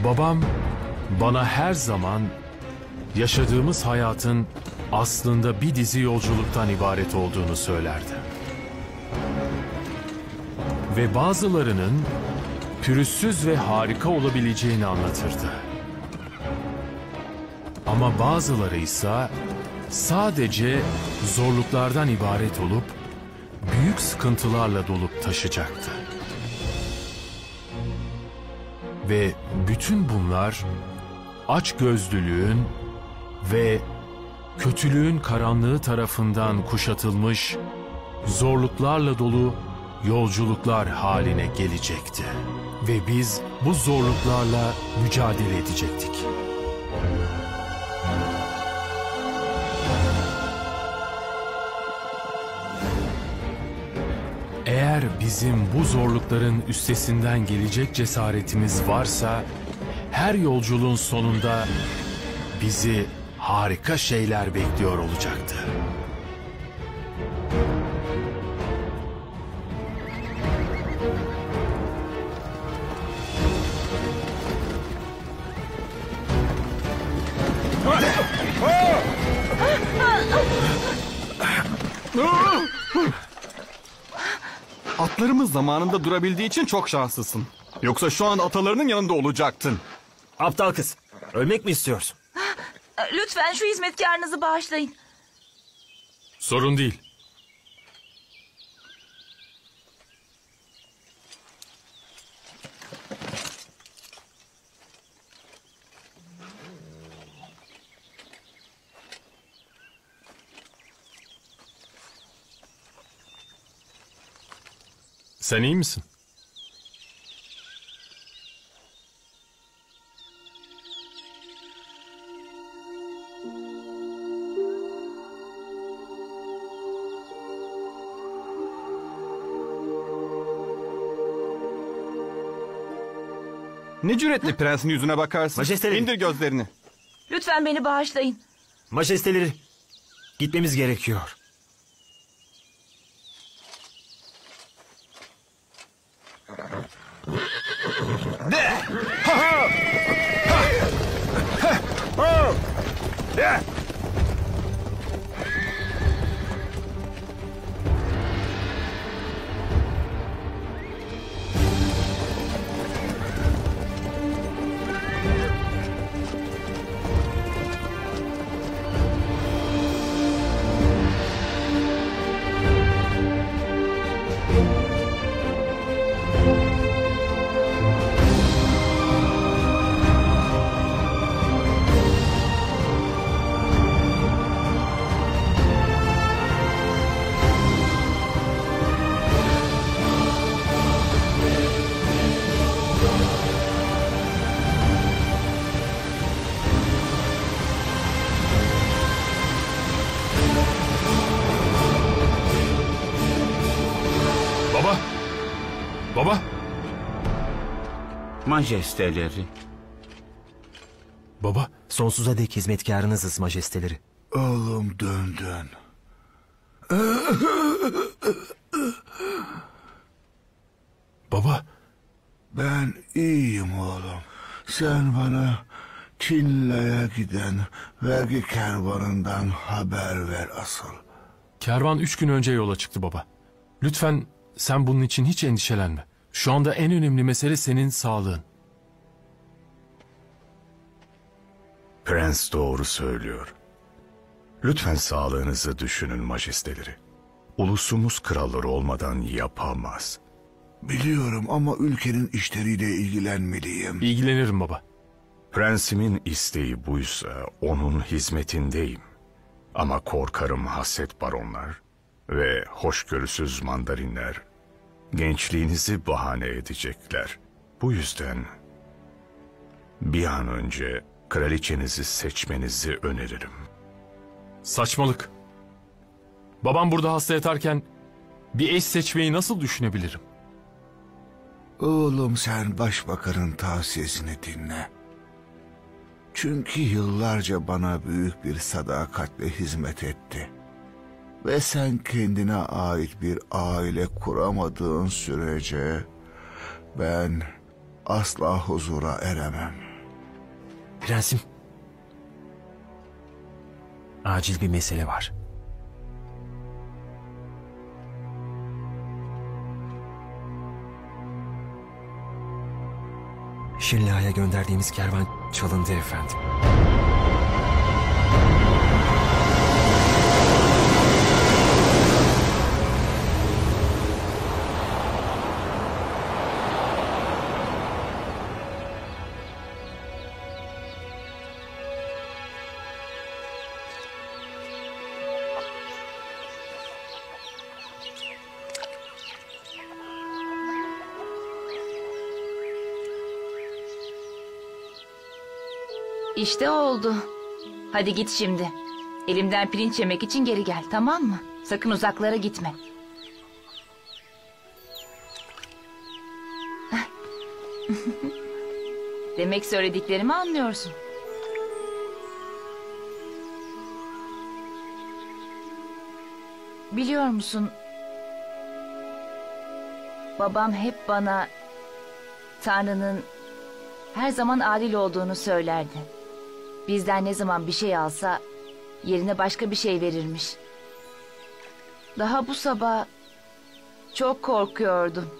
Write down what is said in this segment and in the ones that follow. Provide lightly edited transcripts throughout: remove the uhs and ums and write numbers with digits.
Babam bana her zaman yaşadığımız hayatın aslında bir dizi yolculuktan ibaret olduğunu söylerdi. Ve bazılarının pürüzsüz ve harika olabileceğini anlatırdı. Ama bazıları ise sadece zorluklardan ibaret olup büyük sıkıntılarla dolup taşacaktı. Ve bütün bunlar açgözlülüğün ve kötülüğün karanlığı tarafından kuşatılmış, zorluklarla dolu yolculuklar haline gelecekti. Ve biz bu zorluklarla mücadele edecektik. Eğer bizim bu zorlukların üstesinden gelecek cesaretimiz varsa, her yolculuğun sonunda bizi harika şeyler bekliyor olacaktı. Atlarımız zamanında durabildiği için çok şanslısın. Yoksa şu an atalarının yanında olacaktın. Aptal kız. Ölmek mi istiyorsun? Lütfen şu hizmetkarınızı bağışlayın. Sorun değil. Sen iyi misin? Ne cüretle prensin yüzüne bakarsın. Majesteleri. İndir gözlerini. Lütfen beni bağışlayın. Majesteleri. Gitmemiz gerekiyor. Baba! Majesteleri. Baba! Sonsuza dek hizmetkarınızız majesteleri. Oğlum döndün. Baba! Ben iyiyim oğlum. Sen bana Çinla'ya giden vergi kervanından haber ver asıl. Kervan 3 gün önce yola çıktı baba. Lütfen sen bunun için hiç endişelenme. Şu anda en önemli mesele senin sağlığın. Prens doğru söylüyor. Lütfen sağlığınızı düşünün majesteleri. Ulusumuz kralları olmadan yapamaz. Biliyorum ama ülkenin işleriyle ilgilenmeliyim. İlgilenirim baba. Prensimin isteği buysa onun hizmetindeyim. Ama korkarım haset baronlar ve hoşgörüsüz mandarinler gençliğinizi bahane edecekler. Bu yüzden bir an önce kraliçenizi seçmenizi öneririm. Saçmalık. Babam burada hasta yatarken bir eş seçmeyi nasıl düşünebilirim? Oğlum sen başbakanın tavsiyesini dinle. Çünkü yıllarca bana büyük bir sadakatle hizmet etti. Ve sen kendine ait bir aile kuramadığın sürece ben asla huzura eremem. Prensim. Acil bir mesele var. Şinla'ya gönderdiğimiz kervan çalındı efendim. İşte oldu. Hadi git şimdi. Elimden pirinç yemek için geri gel, tamam mı? Sakın uzaklara gitme. Demek söylediklerimi anlıyorsun. Biliyor musun? Babam hep bana Tanrı'nın her zaman adil olduğunu söylerdi. Bizden ne zaman bir şey alsa yerine başka bir şey verirmiş. Daha bu sabah çok korkuyordum.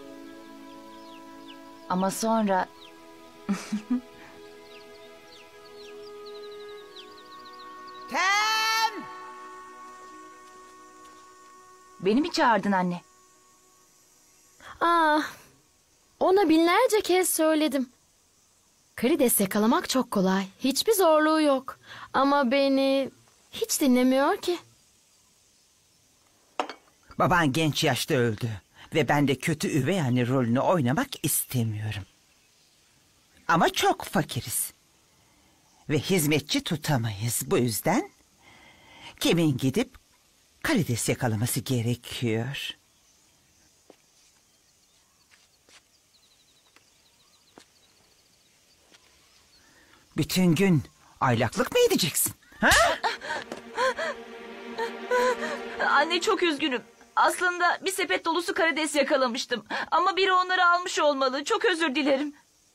Ama sonra Tem! beni mi çağırdın anne? Ona binlerce kez söyledim. Karides yakalamak çok kolay. Hiçbir zorluğu yok. Ama beni hiç dinlemiyor ki. Baban genç yaşta öldü ve ben de kötü üvey anne rolünü oynamak istemiyorum. Ama çok fakiriz. Ve hizmetçi tutamayız. Bu yüzden kimin gidip karides yakalaması gerekiyor. Bütün gün aylaklık mı edeceksin? Ha? Anne çok üzgünüm. Aslında bir sepet dolusu karides yakalamıştım. Ama biri onları almış olmalı. Çok özür dilerim.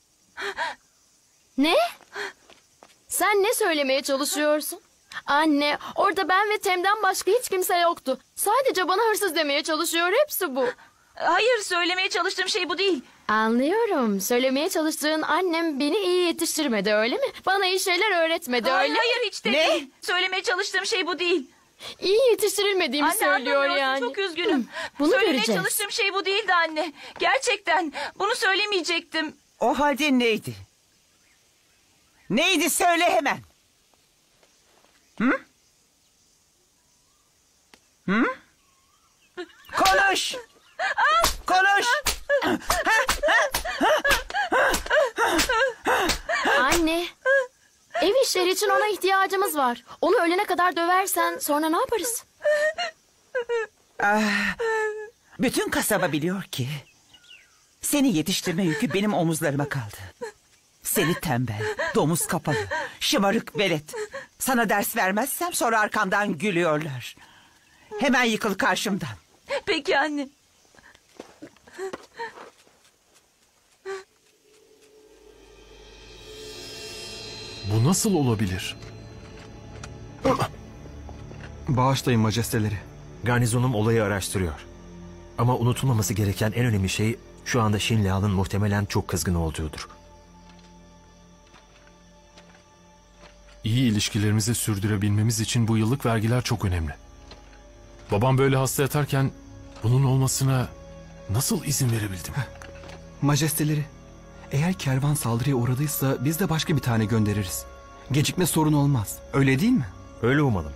Ne? Sen ne söylemeye çalışıyorsun? Anne, orada ben ve Tem'den başka hiç kimse yoktu. Sadece bana hırsız demeye çalışıyor, hepsi bu. Hayır, söylemeye çalıştığım şey bu değil. Anlıyorum. Söylemeye çalıştığın annem beni iyi yetiştirmedi, öyle mi? Bana iyi şeyler öğretmedi, Hayır, öyle mi? hayır hiç de Ne? değil. Söylemeye çalıştığım şey bu değil. İyi yetiştirilmediğimi Anne söylüyor anlamıyorsun, yani. çok üzgünüm. Bunu Söylemeye göreceğiz. çalıştığım şey bu değildi anne. Gerçekten bunu söylemeyecektim. O halde neydi? Neydi söyle hemen. Hı? Hı? Konuş! Konuş! Anne, ev işleri için ona ihtiyacımız var. Onu ölene kadar döversen sonra ne yaparız? Bütün kasaba biliyor ki seni yetiştirme yükü benim omuzlarıma kaldı. Seni tembel, domuz kapalı, şımarık velet. Sana ders vermezsem sonra arkamdan gülüyorlar. Hemen yıkıl karşımdan. Peki anne. Bu nasıl olabilir? Bağışlayın majesteleri. Garnizonum olayı araştırıyor. Ama unutulmaması gereken en önemli şey şu anda Şinlia'nın muhtemelen çok kızgın olduğudur. İyi ilişkilerimizi sürdürebilmemiz için bu yıllık vergiler çok önemli. Babam böyle hasta yatarken bunun olmasına nasıl izin verebildim? Majesteleri, eğer kervan saldırıya uğradıysa biz de başka bir tane göndeririz. Gecikme sorun olmaz. Öyle değil mi? Öyle umalım.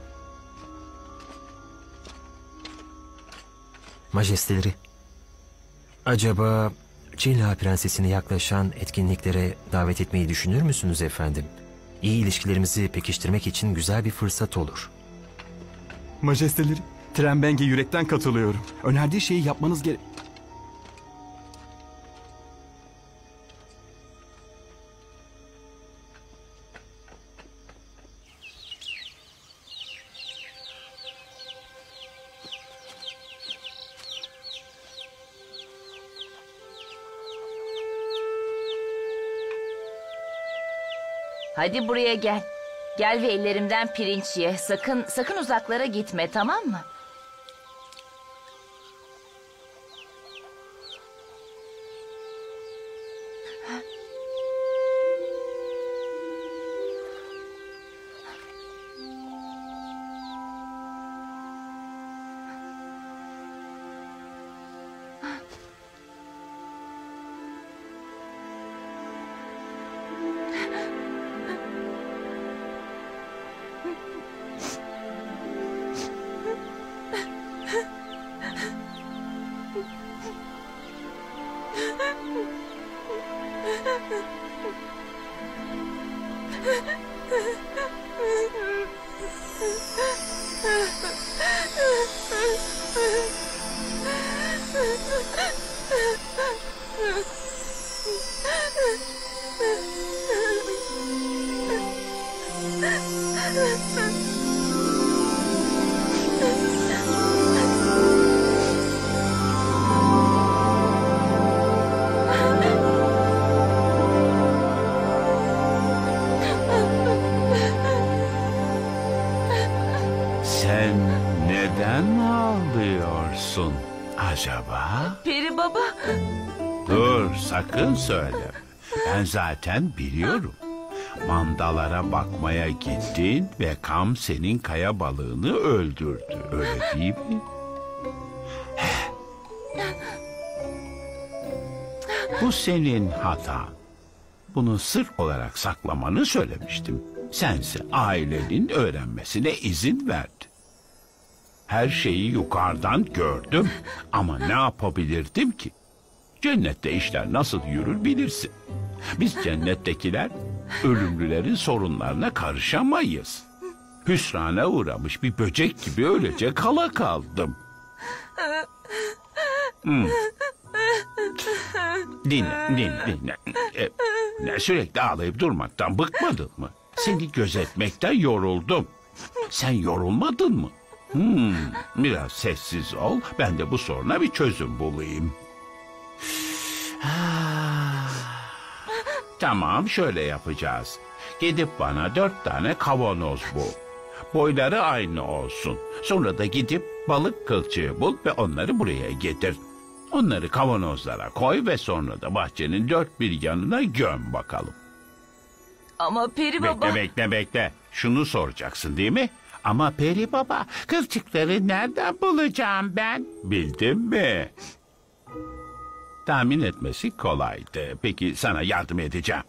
Majesteleri, acaba Çinla prensesine yaklaşan etkinliklere davet etmeyi düşünür müsünüz efendim? İyi ilişkilerimizi pekiştirmek için güzel bir fırsat olur. Majesteleri, Trembeng'e yürekten katılıyorum. Önerdiği şeyi yapmanız gerek... Hadi buraya gel. Gel ve ellerimden pirinç ye. Sakın uzaklara gitme, tamam mı? Sen neden ağlıyorsun acaba? Peri baba. Dur, sakın söyleme. Ben zaten biliyorum. Mandalara bakmaya gittin ve Kam senin kaya balığını öldürdü. Öyle değil mi? Bu senin hatan. Bunu sır olarak saklamanı söylemiştim. Sense ailenin öğrenmesine izin verdin. Her şeyi yukarıdan gördüm ama ne yapabilirdim ki? Cennette işler nasıl yürür bilirsin. Biz cennettekiler ölümlülerin sorunlarına karışamayız. Hüsrana uğramış bir böcek gibi öylece kala kaldım. Dinle. Sürekli ağlayıp durmaktan bıkmadın mı? Seni gözetmekten yoruldum. Sen yorulmadın mı? Biraz sessiz ol, ben de bu soruna bir çözüm bulayım. Tamam, şöyle yapacağız. Gidip bana 4 tane kavanoz bul. Boyları aynı olsun. Sonra da gidip balık kılçığı bul ve onları buraya getir. Onları kavanozlara koy ve sonra da bahçenin 4 bir yanına göm bakalım. Ama Peri baba... Bekle. Şunu soracaksın değil mi? Ama Peri baba, kılçıkları nereden bulacağım ben? Bildin mi? Tahmin etmesi kolaydı. Peki sana yardım edeceğim.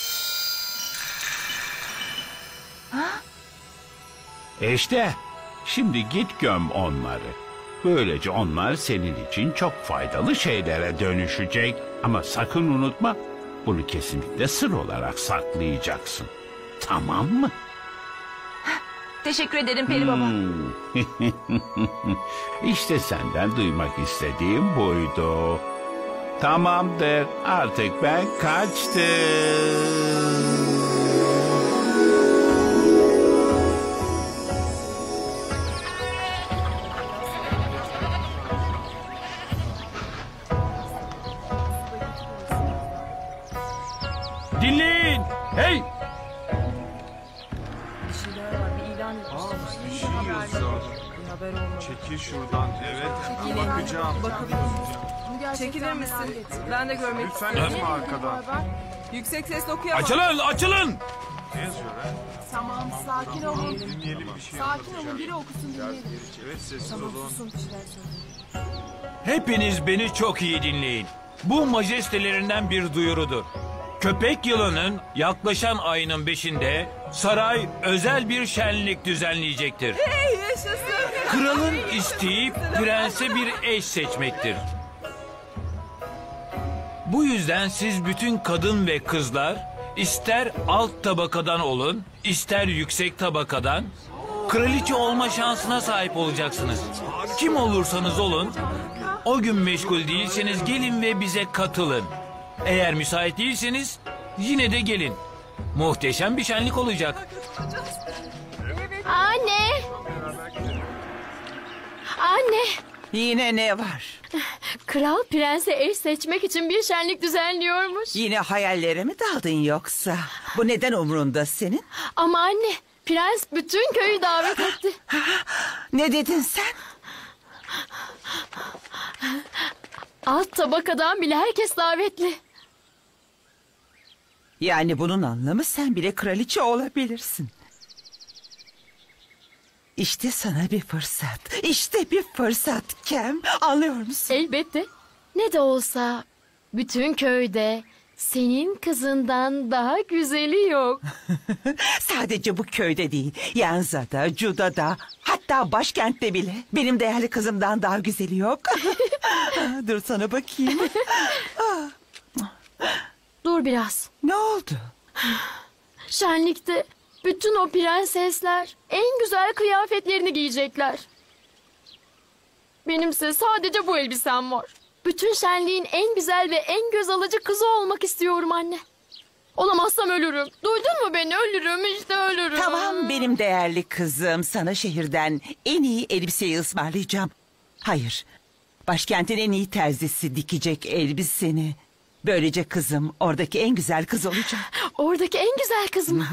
İşte şimdi git göm onları. Böylece onlar senin için çok faydalı şeylere dönüşecek. Ama sakın unutma, bunu kesinlikle sır olarak saklayacaksın. Tamam mı? Teşekkür ederim Peri baba. İşte senden duymak istediğim buydu. Tamamdır, artık ben kaçtım. Dinleyin! Hey! Çekil şuradan. Evet, bakacağım. Çekilir misin? Ben de görmek Lütfen etme arkadan. Yüksek sesle okuyamam. Açılın! Ne yazıyor ha? Tamam, sakin olun. Dinleyelim bir şey. Sakin olun, biri okusun dinleyelim. Evet, sessiz Tamam, olun. susun, bir şeyler söyleyin. Hepiniz beni çok iyi dinleyin. Bu majestelerinden bir duyurudur. Köpek yılının yaklaşan ayının 5'inde saray özel bir şenlik düzenleyecektir. Hey, yaşasın. Kralın isteği prense bir eş seçmektir. Bu yüzden siz bütün kadın ve kızlar ister alt tabakadan olun, ister yüksek tabakadan kraliçe olma şansına sahip olacaksınız. Kim olursanız olun, o gün meşgul değilseniz gelin ve bize katılın. Eğer müsait değilseniz yine de gelin. Muhteşem bir şenlik olacak. Anne! Anne! Yine ne var? Kral prense eş seçmek için bir şenlik düzenliyormuş. Yine hayallere mi daldın yoksa? Bu neden umrunda senin? Ama anne, prens bütün köyü davet etti. Ne dedin sen? Alt tabakadan bile herkes davetli. Yani bunun anlamı sen bile kraliçe olabilirsin. İşte sana bir fırsat. İşte bir fırsat Kem. Anlıyor musun? Elbette. Ne de olsa bütün köyde senin kızından daha güzeli yok. Sadece bu köyde değil. Yanza'da, Cuda'da, hatta başkentte bile benim değerli kızımdan daha güzeli yok. Dur sana bakayım. Dur biraz. Ne oldu? Şenlikte bütün o prensesler en güzel kıyafetlerini giyecekler. Benimse sadece bu elbisem var. Bütün şenliğin en güzel ve en göz alıcı kızı olmak istiyorum anne. Olamazsam ölürüm. Duydun mu beni? Ölürüm, işte ölürüm. Tamam benim değerli kızım. Sana şehirden en iyi elbiseyi ısmarlayacağım. Hayır. Başkentin en iyi terzisi dikecek elbiseni. Böylece kızım oradaki en güzel kız olacak. Oradaki en güzel kız mı?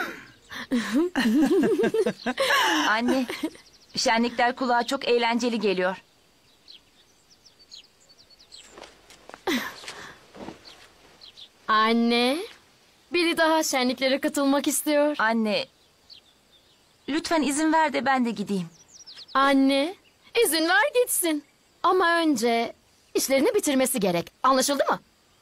Anne, şenlikler kulağa çok eğlenceli geliyor. Anne, biri daha şenliklere katılmak istiyor. Anne, lütfen izin ver de ben de gideyim. Anne, izin ver gitsin. Ama önce işlerini bitirmesi gerek. Anlaşıldı mı?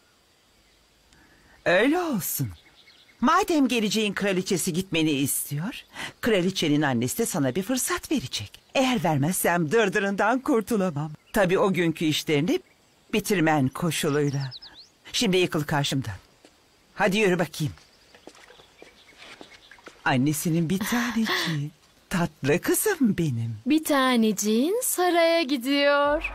Öyle olsun. Madem geleceğin kraliçesi gitmeni istiyor, kraliçenin annesi de sana bir fırsat verecek. Eğer vermezsem dırdırından kurtulamam. Tabii o günkü işlerini bitirmen koşuluyla. Şimdi yıkıl karşımdan. Hadi yürü bakayım. Annesinin bir taneciği. Tatlı kızım benim. Bir taneciğin saraya gidiyor.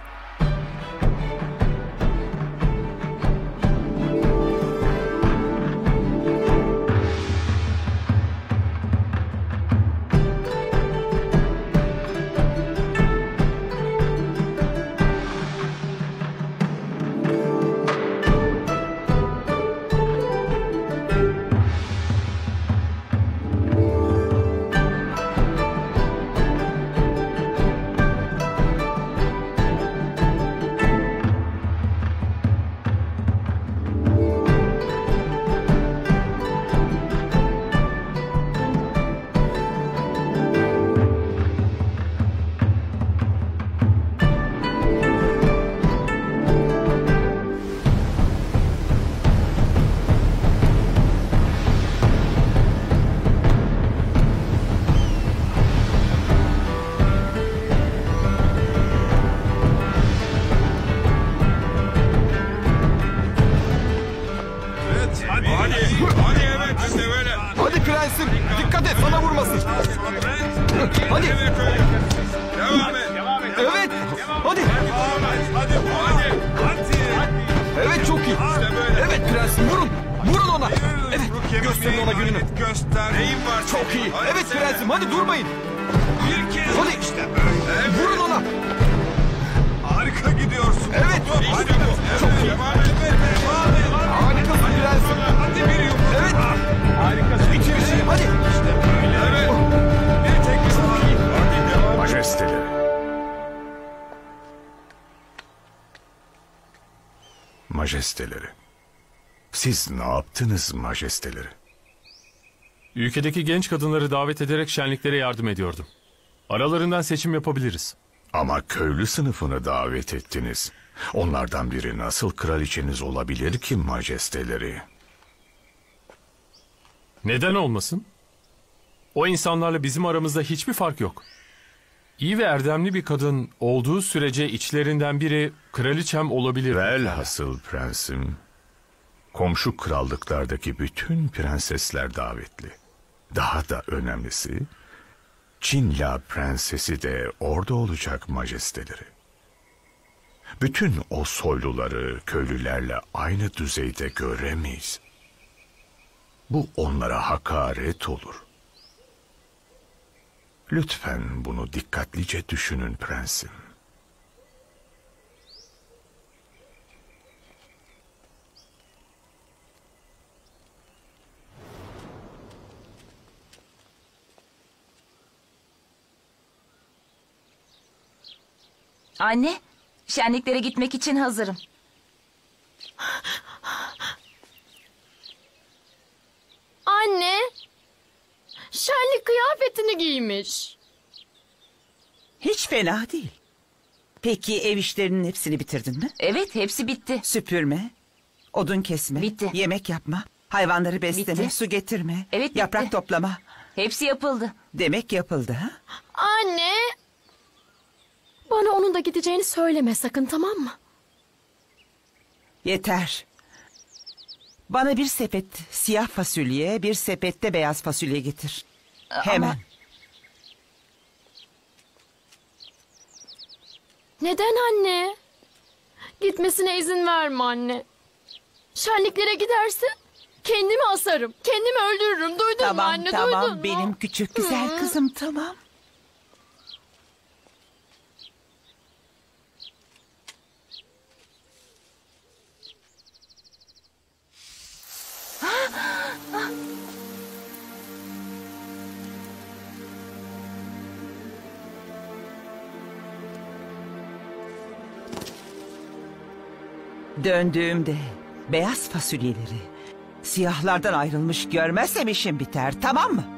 Hadi prensim, dikkat et sana vurmasın. Hadi. Devam et. Evet, hadi. Evet, çok iyi. Evet prensim, vurun. Vurun ona. Evet, gösterin ona gününü. Göster. Neyin var? Çok iyi. Hadi Evet sen. prensim, hadi durmayın. Bir kez. Hadi. İşte böyle. Vurun ona. Harika gidiyorsun. Evet. Hadi bu. Çok iyi. Harikasın prensim. Hadi bir yumruk. Evet. Harikasın. İçerisi, hadi. İşte böyle. Evet. Bir tek bir zaman. Hadi devam. Majesteleri. Majesteleri. Siz ne yaptınız majesteleri? Ülkedeki genç kadınları davet ederek şenliklere yardım ediyordum. Aralarından seçim yapabiliriz. Ama köylü sınıfını davet ettiniz. Onlardan biri nasıl kraliçeniz olabilir ki majesteleri? Neden olmasın? O insanlarla bizim aramızda hiçbir fark yok. İyi ve erdemli bir kadın olduğu sürece içlerinden biri kraliçem olabilir. Velhasıl prensim, komşu krallıklardaki bütün prensesler davetli. Daha da önemlisi, Çinla prensesi de orada olacak majesteleri. Bütün o soyluları köylülerle aynı düzeyde göremeyiz. Bu onlara hakaret olur. Lütfen bunu dikkatlice düşünün prensim. Anne, şenliklere gitmek için hazırım. Anne, şenlik kıyafetini giymiş. Hiç fena değil. Peki ev işlerinin hepsini bitirdin mi? Evet, hepsi bitti. Süpürme, odun kesme, Bitti. yemek yapma, hayvanları besleme, Bitti. su getirme, Evet, bitti. yaprak toplama. Hepsi yapıldı. Demek yapıldı ha? Anne, bana onun da gideceğini söyleme sakın, tamam mı? Yeter. Bana bir sepet siyah fasulye, bir sepette beyaz fasulye getir. Hemen. Ama Neden anne? Gitmesine izin verme anne. Şenliklere giderse kendimi asarım. Kendimi öldürürüm. Duydun mu Tamam anne? tamam Duydun mu? benim küçük güzel kızım tamam. Döndüğümde beyaz fasulyeleri siyahlardan ayrılmış görmezsem işim biter, tamam mı?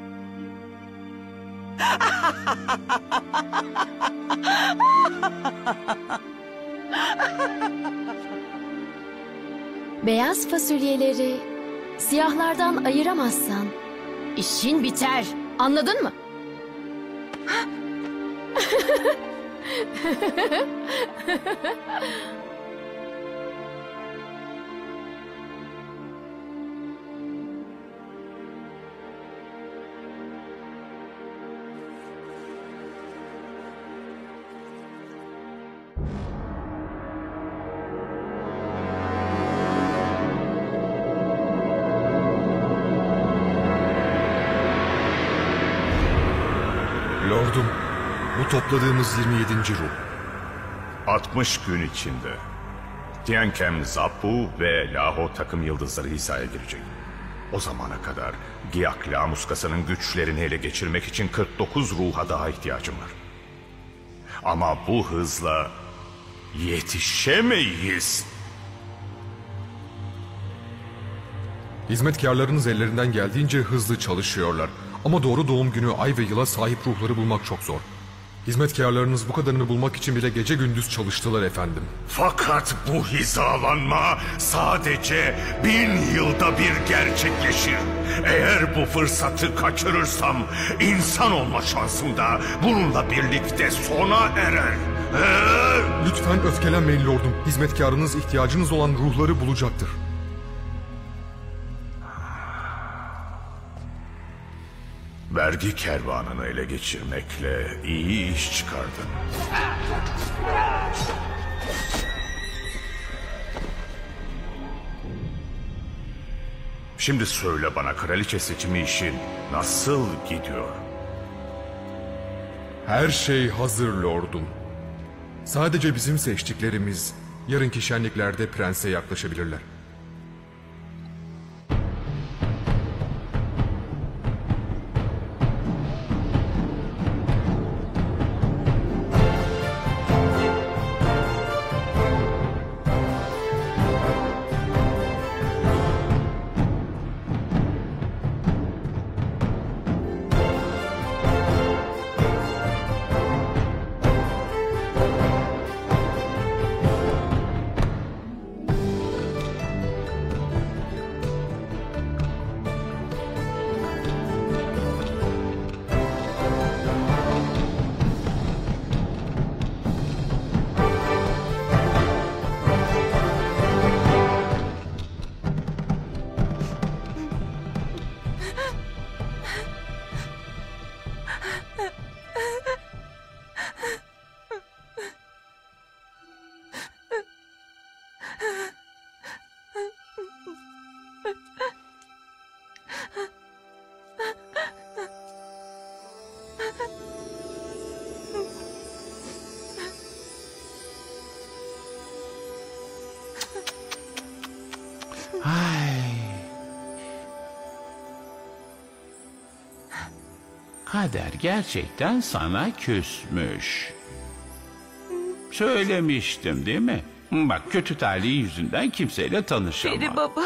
Beyaz fasulyeleri siyahlardan ayıramazsan işin biter. Anladın mı? Lordum, bu topladığımız 27. ruh. 60 gün içinde Tiankem, Zappu ve Laho takım yıldızları hizaya girecek. O zamana kadar Giyak Lamuskası'nın güçlerini ele geçirmek için 49 ruha daha ihtiyacım var. Ama bu hızla yetişemeyiz. Hizmetkarlarınız ellerinden geldiğince hızlı çalışıyorlar. Ama doğru doğum günü ay ve yıla sahip ruhları bulmak çok zor. Hizmetkarlarınız bu kadarını bulmak için bile gece gündüz çalıştılar efendim. Fakat bu hizalanma sadece 1000 yılda bir gerçekleşir. Eğer bu fırsatı kaçırırsam insan olma şansım da bununla birlikte sona erer. Lütfen öfkelenmeyin lordum. Hizmetkarınız ihtiyacınız olan ruhları bulacaktır. Vergi kervanını ele geçirmekle iyi iş çıkardın. Şimdi söyle bana, kraliçe seçimi işin nasıl gidiyor? Her şey hazır lordum. Sadece bizim seçtiklerimiz yarınki şenliklerde prense yaklaşabilirler. Kader gerçekten sana küsmüş. Söylemiştim değil mi? Bak kötü talihi yüzünden kimseyle tanışamam. Peri baba.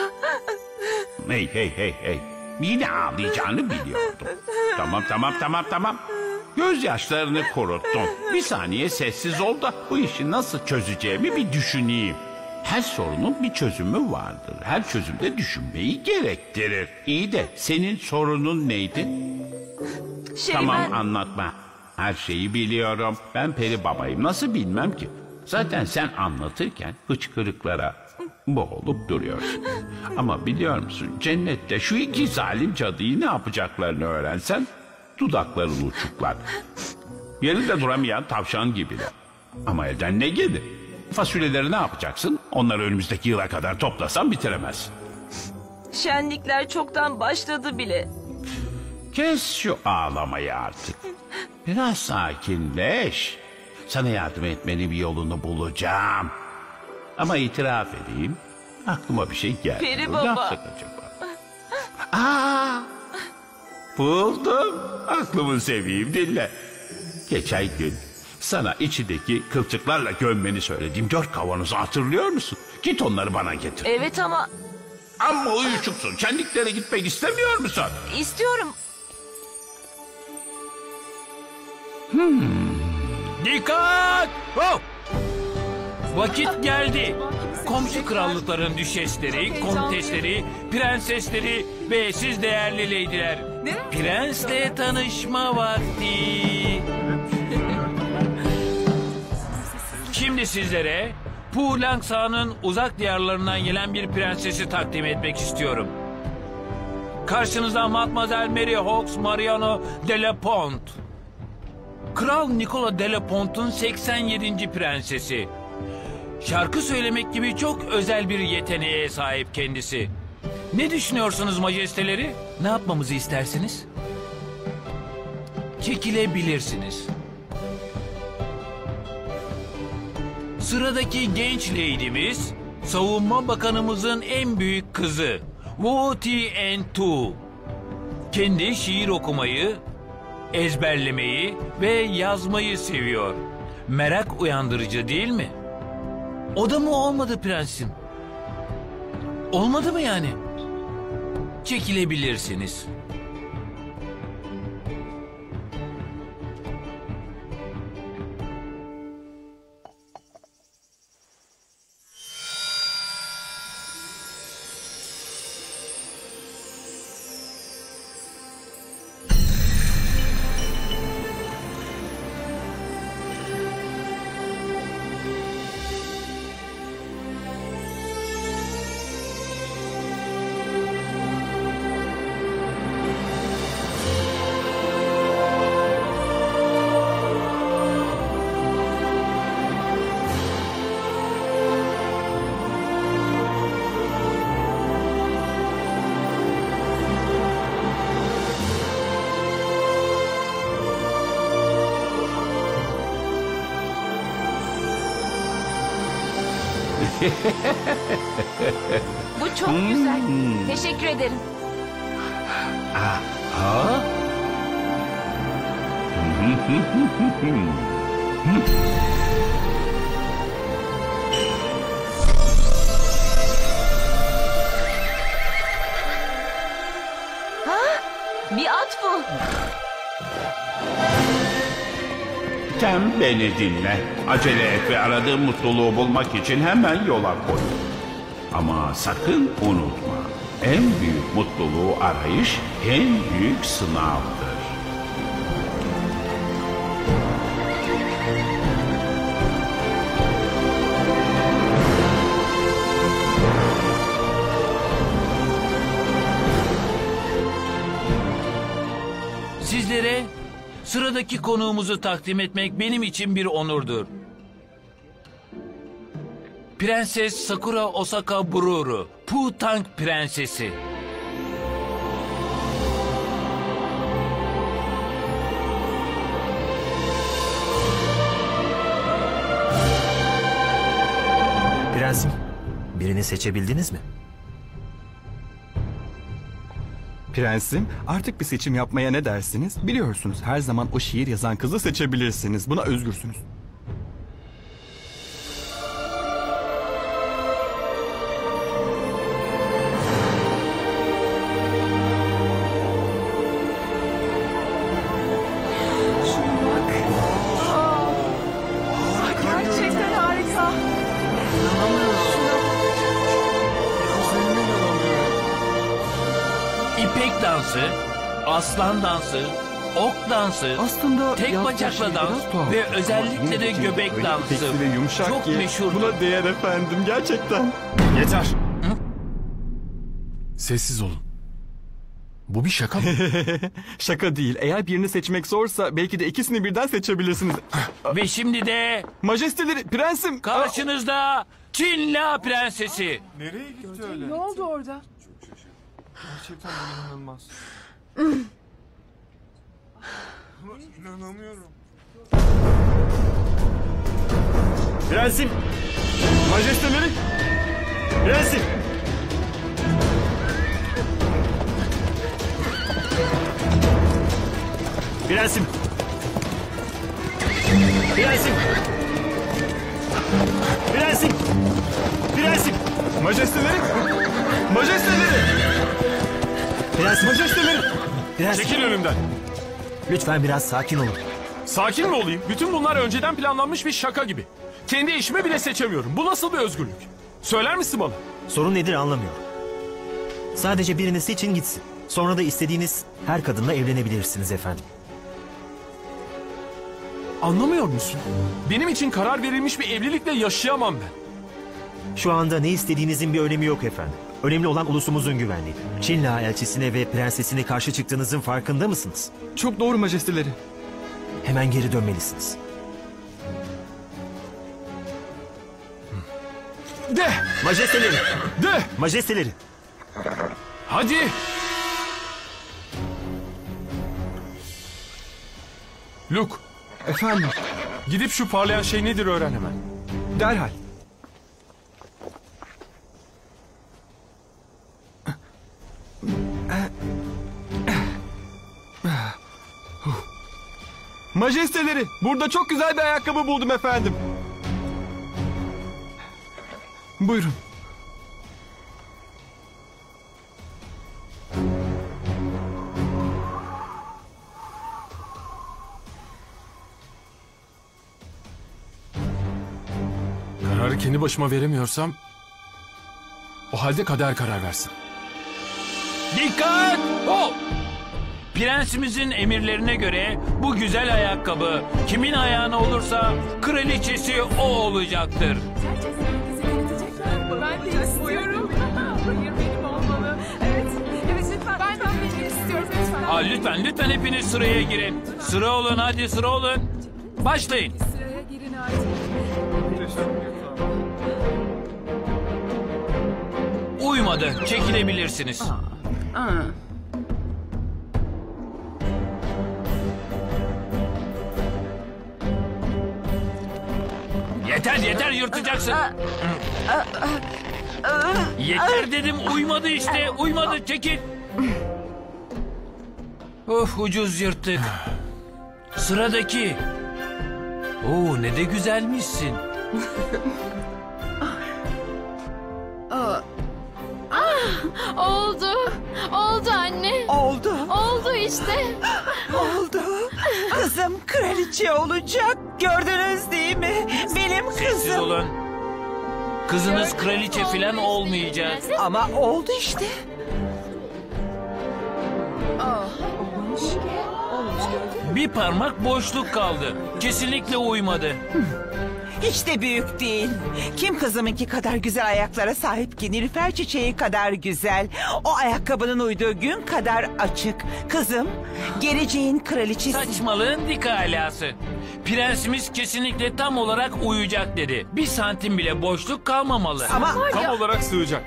Hey. Yine ağlayacağını biliyordum. Tamam. Gözyaşlarını kuruttun. Bir saniye sessiz ol da bu işi nasıl çözeceğimi bir düşüneyim. Her sorunun bir çözümü vardır. Her çözümde düşünmeyi gerektirir. İyi de senin sorunun neydi? Tamam anlatma. Her şeyi biliyorum. Ben peri babayım. Nasıl bilmem ki? Zaten sen anlatırken hıçkırıklara boğulup duruyorsun. Ama biliyor musun cennette şu iki zalim cadıyı ne yapacaklarını öğrensen dudakların uçuklar. Yerinde duramayan tavşan gibiler. Ama elden ne gelir? Fasulyeleri ne yapacaksın? Onları önümüzdeki yıla kadar toplasan bitiremezsin. Şenlikler çoktan başladı bile. Kes şu ağlamayı artık. Biraz sakinleş. Sana yardım etmenin bir yolunu bulacağım. Ama itiraf edeyim. Aklıma bir şey geldi. Peri Ne baba. yapsak acaba? Buldum. Aklımı seveyim dinle. Geçen gün sana içindeki kılçıklarla gömmeni söylediğim 4 kavanozu hatırlıyor musun? Git onları bana getir. Evet ama Amma uyuşuksun. Şenliklere gitmek istemiyor musun? istiyorum. Dikkat! Hop! Vakit geldi. Komşu krallıkların düşesleri, kontesleri, prensesleri ve siz değerli leydiler. Prensle tanışma vakti. Şimdi sizlere Pu Langsa'nın uzak diyarlarından gelen bir prensesi takdim etmek istiyorum. Karşınızda Mademoiselle Mary Hawks Mariano de la Pont. Kral Nicola de la Pont'un 87. prensesi. Şarkı söylemek gibi çok özel bir yeteneğe sahip kendisi. Ne düşünüyorsunuz majesteleri? Ne yapmamızı istersiniz? Çekilebilirsiniz. Sıradaki genç lady'miz, Savunma Bakanımızın en büyük kızı, Wu Tiantu. Kendi şiir okumayı, ezberlemeyi ve yazmayı seviyor. Merak uyandırıcı değil mi? O da mı olmadı prensim? Olmadı mı yani? Çekilebilirsiniz. Bu çok güzel. Teşekkür ederim. Bir at bu. Sen beni dinle. Acele et ve aradığın mutluluğu bulmak için hemen yola koy. Ama sakın unutma. En büyük mutluluğu arayış en büyük sınavdır. Sizlere sıradaki konuğumuzu takdim etmek benim için bir onurdur. Prenses Sakura Osaka Bururu, Pu Tang Prensesi. Prensim, birini seçebildiniz mi? Prensim, artık bir seçim yapmaya ne dersiniz? Biliyorsunuz her zaman o şiir yazan kızı seçebilirsiniz. Buna özgürsünüz. dansı, aslan dansı, ok dansı, Aslında tek yaptığı bacakla şey dans biraz tuhaf. ve özellikle de göbek dansı. Çok meşhur. Buna değer efendim gerçekten. Yeter. Sessiz olun. Bu bir şaka mı? Şaka değil. Eğer birini seçmek zorsa belki de ikisini birden seçebilirsiniz. Ve şimdi de Majesteleri, prensim. karşınızda Çinla Prensesi. Ne oldu orada? Prensim. Majesteleri. Prensim. Prensim. Prensim. Prensim. Prensim. Majesteleri. Majesteleri. Prensim, Majesteleri. prensim, Çekil önümden. lütfen biraz sakin olun. Sakin mi olayım? Bütün bunlar önceden planlanmış bir şaka gibi. Kendi eşimi bile seçemiyorum. Bu nasıl bir özgürlük? Söyler misin bana? Sorun nedir anlamıyorum. Sadece birini seçin gitsin. Sonra da istediğiniz her kadınla evlenebilirsiniz efendim. Anlamıyor musun? Benim için karar verilmiş bir evlilikle yaşayamam ben. Şu anda ne istediğinizin bir önemi yok efendim. Önemli olan ulusumuzun güvenliği. Çinla elçisine ve prensesine karşı çıktığınızın farkında mısınız? Çok doğru majesteleri. Hemen geri dönmelisiniz. De! Majesteleri! De! Majesteleri! Hadi! Luke, Efendim, gidip şu parlayan şey nedir öğren hemen. derhal. Majesteleri, burada çok güzel bir ayakkabı buldum efendim. Buyurun. Kararı kendi başıma veremiyorsam, o halde kader karar versin. Dikkat! Oh! Prensimizin emirlerine göre bu güzel ayakkabı kimin ayağına olursa kraliçesi o olacaktır. Ben de istiyorum. Hayır benim olmalı. Evet. Evet lütfen. Ben de istiyorum lütfen. Lütfen hepiniz sıraya girin. Sıra olun, hadi sıra olun. Başlayın. Sıraya girin artık. Uymadı, çekilebilirsiniz. Yeter yırtacaksın. Yeter dedim, uymadı işte, uymadı, çekil. Of, ucuz yırttık. Sıradaki. Oo, ne de güzelmişsin. Oldu anne. Oldu. Oldu işte. Oldu. Kızım kraliçe olacak. Gördünüz değil mi? Benim Sessiz kızım. olun. Kızınız kraliçe falan olmayacak. Ama oldu işte. Bir parmak boşluk kaldı. Kesinlikle uymadı. Hiç de büyük değil. Kim kızımınki kadar güzel ayaklara sahip ki Nilüfer çiçeği kadar güzel. O ayakkabının uyduğu gün kadar açık. Kızım geleceğin kraliçesi. Saçmalığın dik alası. Prensimiz kesinlikle tam olarak uyuyacak dedi. Bir santim bile boşluk kalmamalı. Ama Tam olarak sığacak.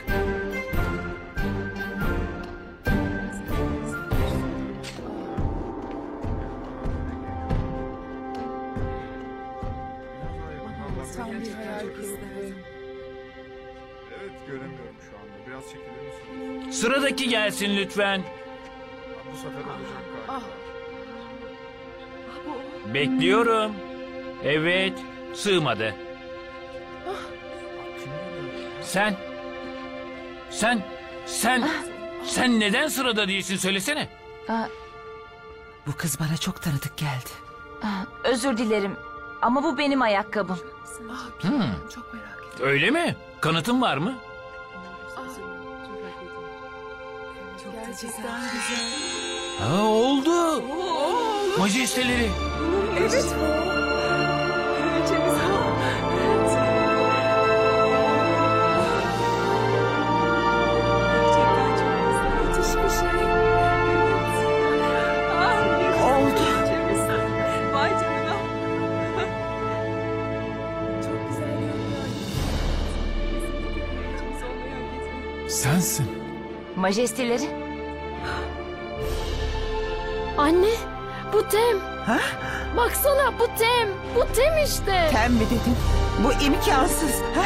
Evet, göremiyorum şu anda. Biraz çekilir misiniz? Sıradaki gelsin lütfen. Bu sefer olacak galiba. Bekliyorum. Evet, sığmadı. Sen neden sırada değilsin söylesene. bu kız bana çok tanıdık geldi. Özür dilerim ama bu benim ayakkabım. Çok merak ettim. Öyle mi? Kanıtın var mı? Gerçekten güzel. Ha, oldu. Majesteleri. Evet bu. Kraliçemiz o. Evet. Gerçekten çok güzel. Müthiş bir şey. Evet. Oldu. Kraliçemiz. Vay canına. Çok güzel görünüyor. Kesinlikle kraliçemiz olmayı hak ediyor. Sensin. Majesteleri. Anne, bu Tem. Ha? Baksana bu Tem. Bu Tem işte. Tem mi dedin? Bu imkansız. Ha?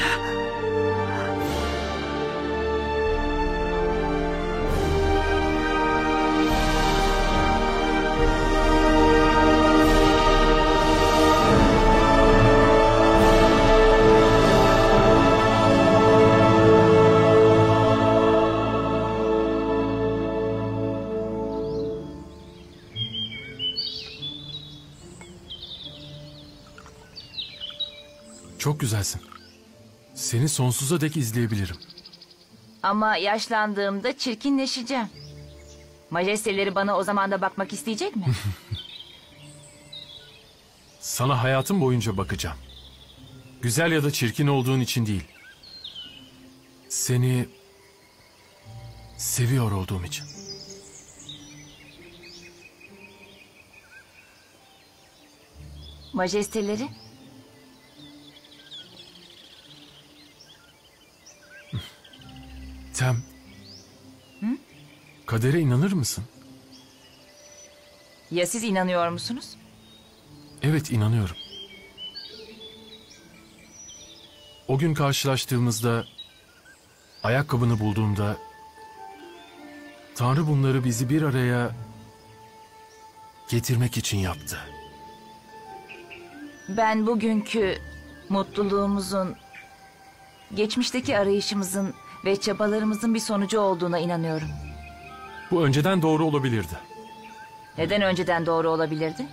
Çok güzelsin. Seni sonsuza dek izleyebilirim. Ama yaşlandığımda çirkinleşeceğim. Majesteleri bana o zaman da bakmak isteyecek mi? Sana hayatım boyunca bakacağım. Güzel ya da çirkin olduğun için değil. Seni seviyor olduğum için. Majesteleri. Tem. Kadere inanır mısın? Ya siz inanıyor musunuz? Evet, inanıyorum. O gün karşılaştığımızda, ayakkabını bulduğumda, Tanrı bunları bizi bir araya getirmek için yaptı. Ben bugünkü mutluluğumuzun, geçmişteki arayışımızın ve çabalarımızın bir sonucu olduğuna inanıyorum. Bu önceden doğru olabilirdi. Neden önceden doğru olabilirdi?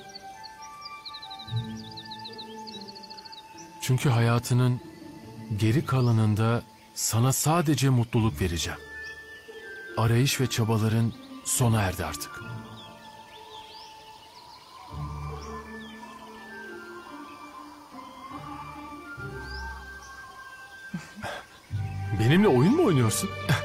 Çünkü hayatının geri kalanında sana sadece mutluluk vereceğim. Arayış ve çabaların sona erdi artık. Benimle oyun mu oynuyorsun?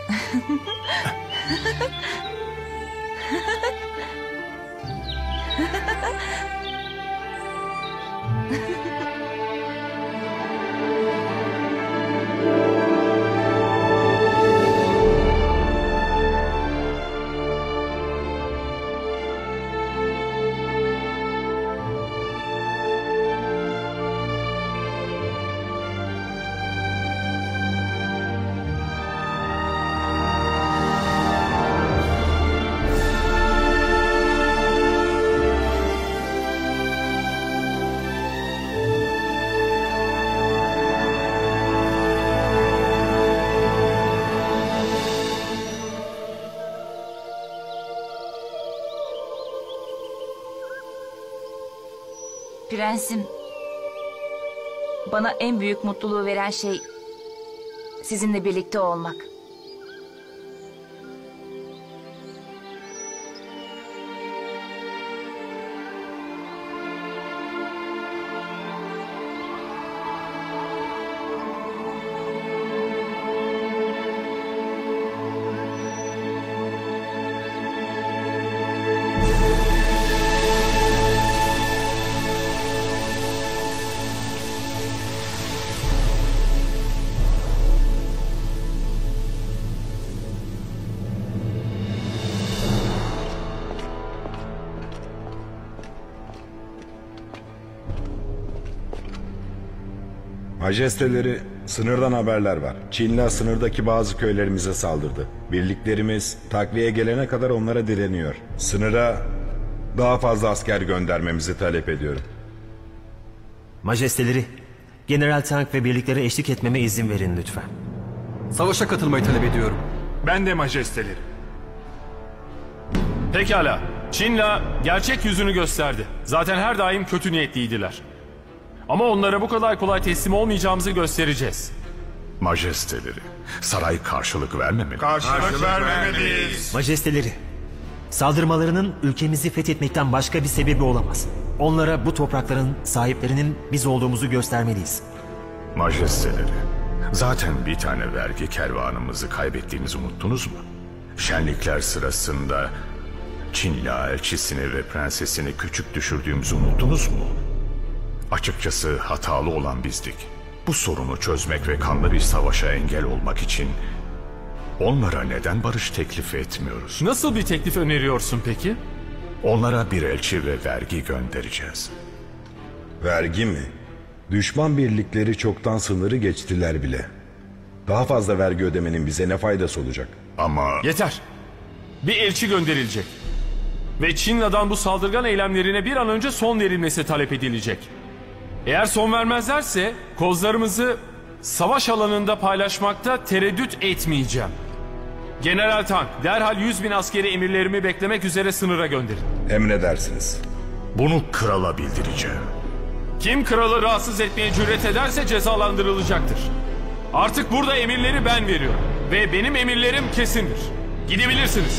Prensim, bana en büyük mutluluğu veren şey sizinle birlikte olmak. Majesteleri, sınırdan haberler var. Çinli sınırdaki bazı köylerimize saldırdı. Birliklerimiz takviye gelene kadar onlara direniyor. Sınıra daha fazla asker göndermemizi talep ediyorum. Majesteleri, General Tang ve birliklere eşlik etmeme izin verin lütfen. Savaşa katılmayı talep ediyorum. Ben de majesteleri. Pekala. Çinla gerçek yüzünü gösterdi. Zaten her daim kötü niyetliydiler. Ama onlara bu kadar kolay teslim olmayacağımızı göstereceğiz. Majesteleri, saray karşılık vermemeli. Karşılık vermemeliyiz. Majesteleri, saldırmalarının ülkemizi fethetmekten başka bir sebebi olamaz. Onlara bu toprakların sahiplerinin biz olduğumuzu göstermeliyiz. Majesteleri, zaten bir tane vergi kervanımızı kaybettiğimizi unuttunuz mu? Şenlikler sırasında Çinli elçisini ve prensesini küçük düşürdüğümüzü unuttunuz mu? Açıkçası hatalı olan bizdik. Bu sorunu çözmek ve kanlı bir savaşa engel olmak için onlara neden barış teklif etmiyoruz? Nasıl bir teklif öneriyorsun peki? Onlara bir elçi ve vergi göndereceğiz. Vergi mi? Düşman birlikleri çoktan sınırı geçtiler bile. Daha fazla vergi ödemenin bize ne faydası olacak? Ama... Yeter. Bir elçi gönderilecek. Ve Çin'den bu saldırgan eylemlerine bir an önce son verilmesi talep edilecek. Eğer son vermezlerse kozlarımızı savaş alanında paylaşmakta tereddüt etmeyeceğim. General Tang, derhal 100.000 askeri emirlerimi beklemek üzere sınıra gönderin. Emredersiniz. Bunu krala bildireceğim. Kim kralı rahatsız etmeye cüret ederse cezalandırılacaktır. Artık burada emirleri ben veriyorum. Ve benim emirlerim kesindir. Gidebilirsiniz.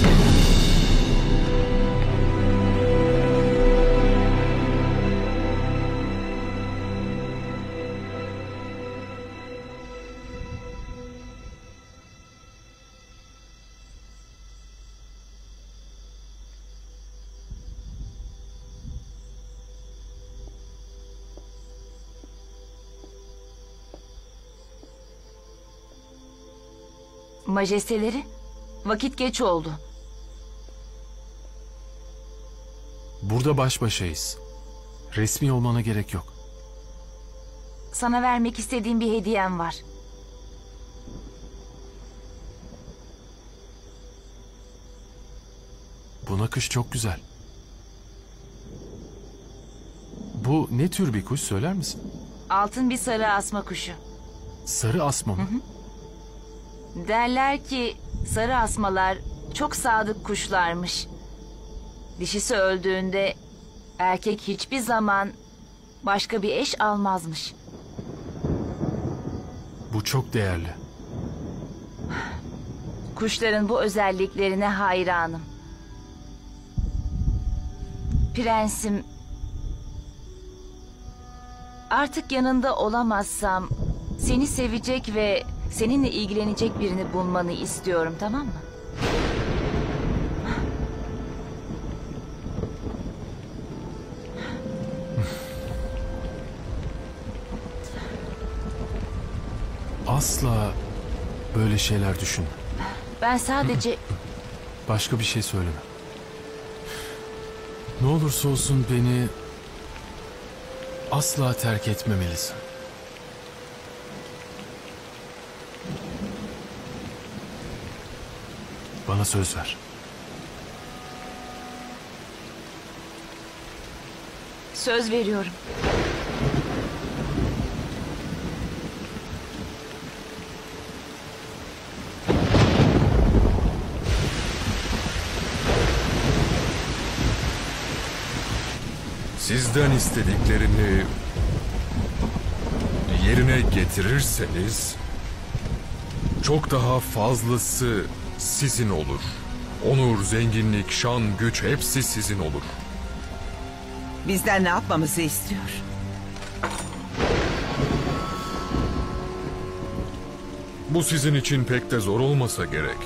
Majesteleri, vakit geç oldu. Burada baş başayız. Resmi olmana gerek yok. Sana vermek istediğim bir hediyem var. Bu nakış çok güzel. Bu ne tür bir kuş söyler misin? Altın bir sarı asma kuşu. Sarı asma mı? Derler ki sarı asmalar çok sadık kuşlarmış. Dişisi öldüğünde erkek hiçbir zaman başka bir eş almazmış. Bu çok değerli. Kuşların bu özelliklerine hayranım. Prensim, artık yanında olamazsam seni sevecek ve seninle ilgilenecek birini bulmanı istiyorum, tamam mı? Asla böyle şeyler düşünme. Ben sadece... Başka bir şey söyleme. Ne olursa olsun beni asla terk etmemelisin. Bana söz ver. Söz veriyorum. Sizden istediklerini yerine getirirseniz çok daha fazlası sizin olur. Onur, zenginlik, şan, güç hepsi sizin olur. Bizden ne yapmamızı istiyor? Bu sizin için pek de zor olmasa gerek.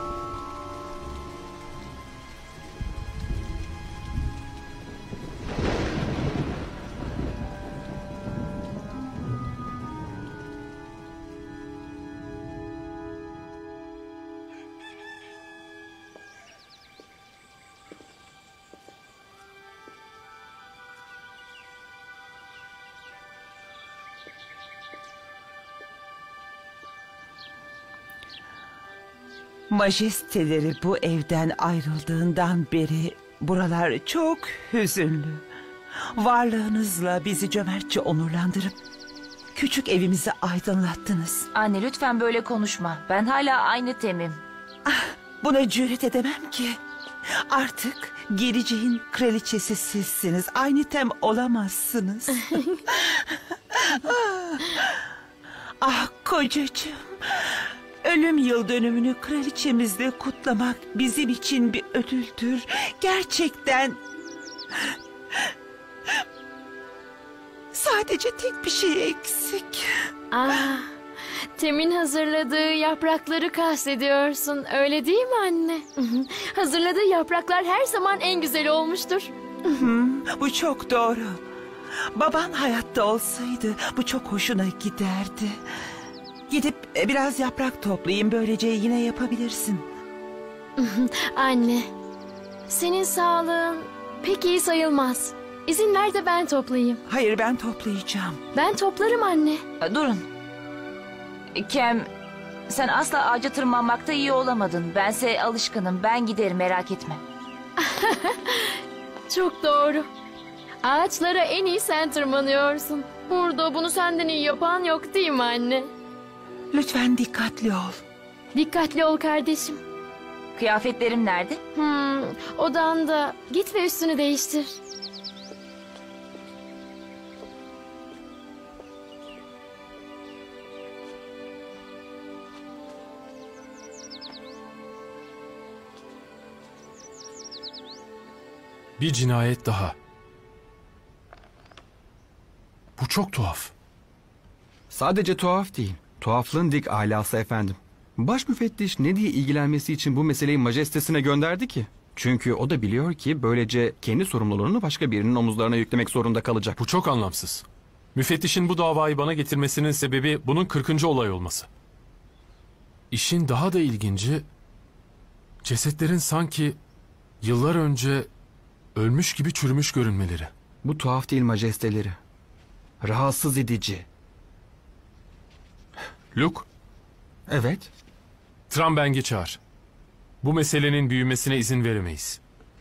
Majesteleri bu evden ayrıldığından beri buralar çok hüzünlü. Varlığınızla bizi cömertçe onurlandırıp küçük evimizi aydınlattınız. Anne lütfen böyle konuşma. Ben hala aynı Tem'im. Buna cüret edemem ki. Artık geleceğin kraliçesi sizsiniz. Aynı Tem olamazsınız. Ah kocacığım. Ölüm yıl dönümünü kraliçemizle kutlamak bizim için bir ödüldür. Gerçekten... Sadece tek bir şey eksik. Ah, Tem'in hazırladığı yaprakları kastediyorsun, öyle değil mi anne? Hazırladığı yapraklar her zaman en güzel olmuştur. Bu çok doğru. Baban hayatta olsaydı bu çok hoşuna giderdi. Gidip biraz yaprak toplayayım, böylece yine yapabilirsin. Anne, senin sağlığın pek iyi sayılmaz. İzin ver de ben toplayayım. Hayır, ben toplayacağım. Ben toplarım anne. Durun. Kem, sen asla ağaca tırmanmakta iyi olamadın. Bense alışkınım. Ben giderim, merak etme. Çok doğru. Ağaçlara en iyi sen tırmanıyorsun. Burada bunu senden iyi yapan yok değil mi anne? Lütfen dikkatli ol. Dikkatli ol kardeşim. Kıyafetlerim nerede? Odanda. Git ve üstünü değiştir. Bir cinayet daha. Bu çok tuhaf. Sadece tuhaf değil. Tuhaflığın dik alası efendim. Baş müfettiş ne diye ilgilenmesi için bu meseleyi majestesine gönderdi ki? Çünkü o da biliyor ki böylece kendi sorumluluğunu başka birinin omuzlarına yüklemek zorunda kalacak. Bu çok anlamsız. Müfettişin bu davayı bana getirmesinin sebebi bunun 40. olay olması. İşin daha da ilginci, cesetlerin sanki yıllar önce ölmüş gibi çürümüş görünmeleri. Bu tuhaf değil majesteleri. Rahatsız edici. Luke, Evet. Trambeng'i çağır. Bu meselenin büyümesine izin veremeyiz.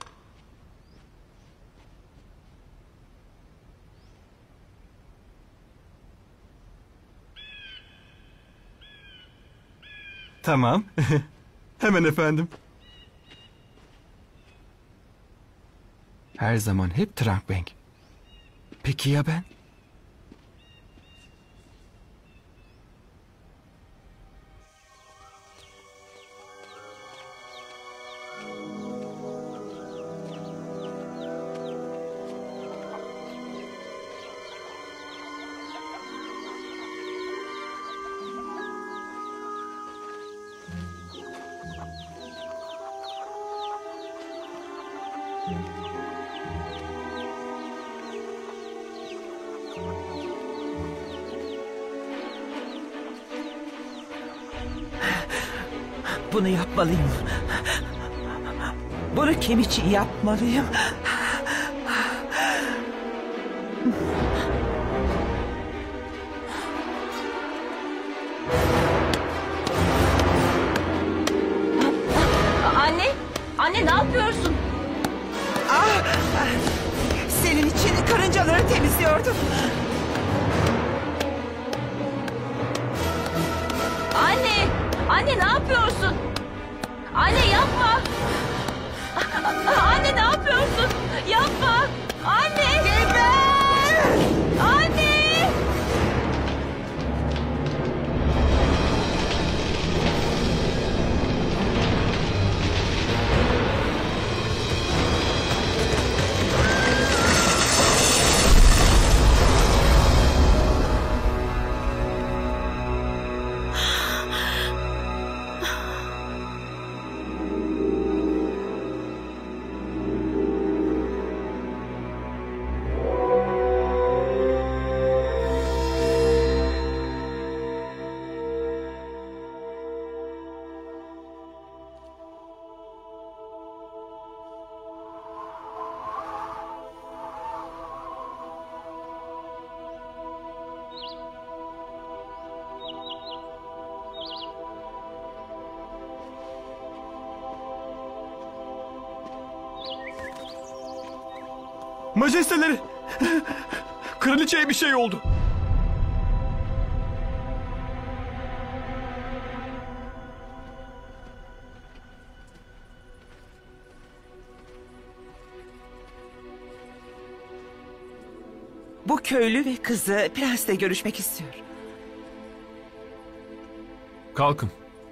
Tamam. Hemen efendim. Her zaman hep Trambeng. Peki ya ben? Bunu yapmalıyım. Bunu kim için yapmalıyım? Anne! Anne ne yapıyorsun? Senin için karıncaları temizliyordum. Anne! Anne ne yapıyorsun? Anne yapma! Anne ne yapıyorsun? Yapma! Anne! Geber! Anne! Majesteleri! Kraliçeye bir şey oldu. Bu köylü ve kızı prensle görüşmek istiyor. Kalkın.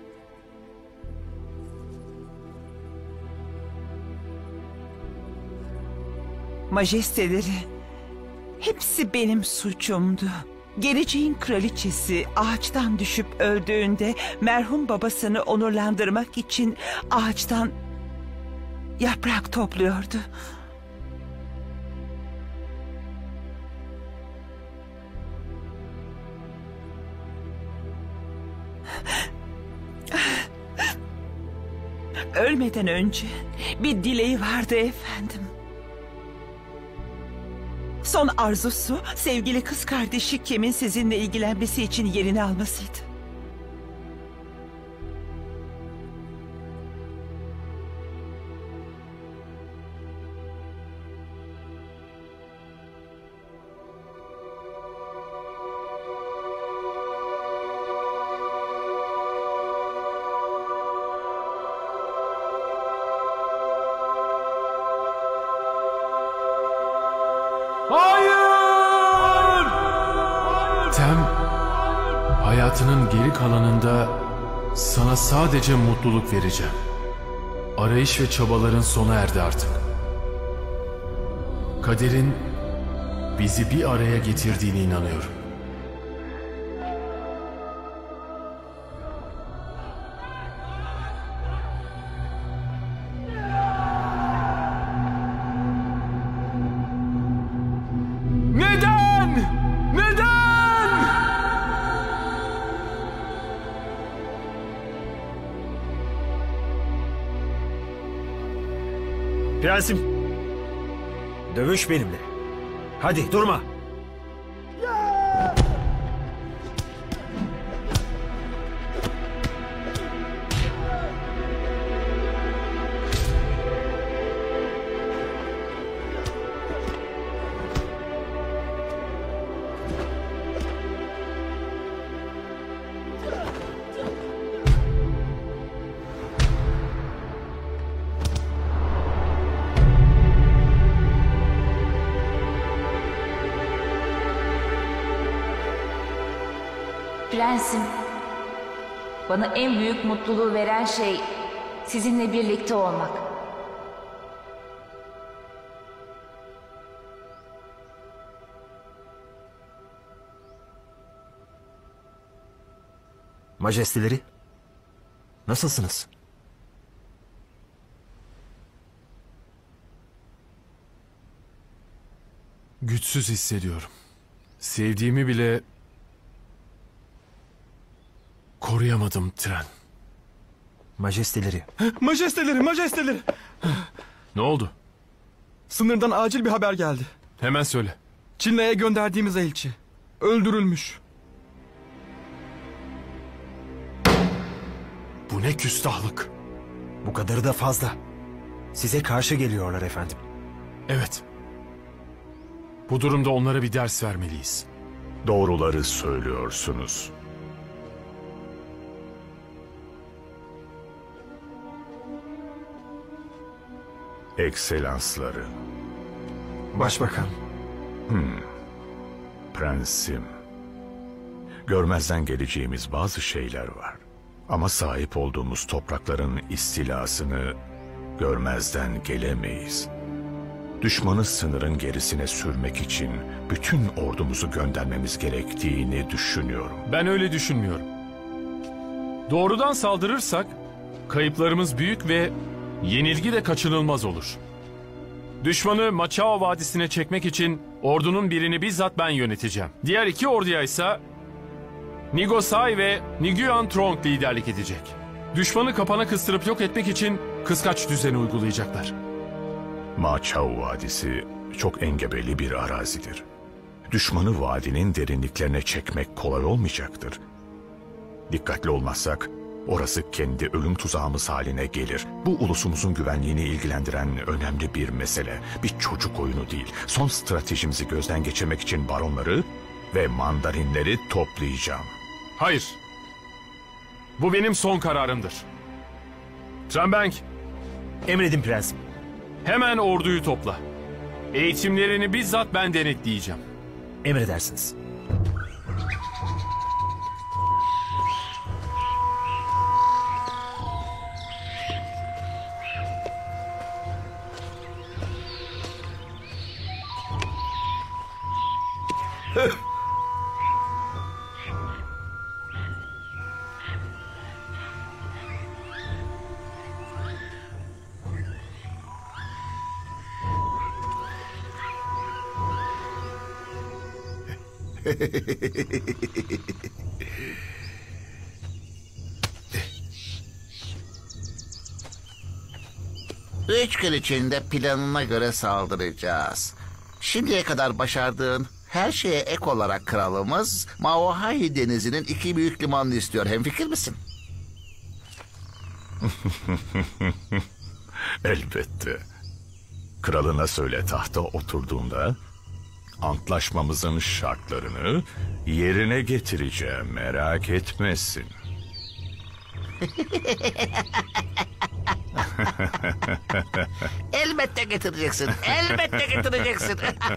Majesteleri, hepsi benim suçumdu. Geleceğin kraliçesi ağaçtan düşüp öldüğünde merhum babasını onurlandırmak için ağaçtan yaprak topluyordu. Ölmeden önce bir dileği vardı efendim. Son arzusu sevgili kız kardeşi Kim'in sizinle ilgilenmesi için yerini almasıydı. Hayır! Tem, hayatının geri kalanında sana sadece mutluluk vereceğim. Arayış ve çabaların sona erdi artık. Kaderin bizi bir araya getirdiğine inanıyorum. Neden? Neden? Prensim, dövüş benimle. Hadi durma. Prensim, bana en büyük mutluluğu veren şey sizinle birlikte olmak. Majesteleri, nasılsınız? Güçsüz hissediyorum. Sevdiğimi bile koruyamadım Tren. Majesteleri. Majesteleri, majesteleri. Ne oldu? Sınırdan acil bir haber geldi. Hemen söyle. Çin'e gönderdiğimiz elçi öldürülmüş. Bu ne küstahlık. Bu kadarı da fazla. Size karşı geliyorlar efendim. Evet. Bu durumda onlara bir ders vermeliyiz. Doğruları söylüyorsunuz. Ekselansları. Başbakan. Prensim. Görmezden geleceğimiz bazı şeyler var. Ama sahip olduğumuz toprakların istilasını görmezden gelemeyiz. Düşmanı sınırın gerisine sürmek için bütün ordumuzu göndermemiz gerektiğini düşünüyorum. Ben öyle düşünmüyorum. Doğrudan saldırırsak kayıplarımız büyük ve yenilgi de kaçınılmaz olur. Düşmanı Machao Vadisi'ne çekmek için ordunun birini bizzat ben yöneteceğim. Diğer iki orduya ise Nigosai ve Niguan Trong liderlik edecek. Düşmanı kapana kıstırıp yok etmek için kıskaç düzeni uygulayacaklar. Machao Vadisi çok engebeli bir arazidir. Düşmanı vadinin derinliklerine çekmek kolay olmayacaktır. Dikkatli olmazsak orası kendi ölüm tuzağımız haline gelir. Bu ulusumuzun güvenliğini ilgilendiren önemli bir mesele. Bir çocuk oyunu değil. Son stratejimizi gözden geçirmek için baronları ve mandarinleri toplayacağım. Hayır. Bu benim son kararımdır. Trembank, Emredin prensim. hemen orduyu topla. Eğitimlerini bizzat ben denetleyeceğim. Emredersiniz. Üç gün içinde planına göre saldıracağız. Şimdiye kadar başardığın her şeye ek olarak kralımız Maohai denizinin 2 büyük limanını istiyor. Hemfikir misin? Elbette. Kralına söyle tahta oturduğunda antlaşmamızın şartlarını yerine getireceğim, merak etmesin. Elbette getireceksin. Elbette getireceksin.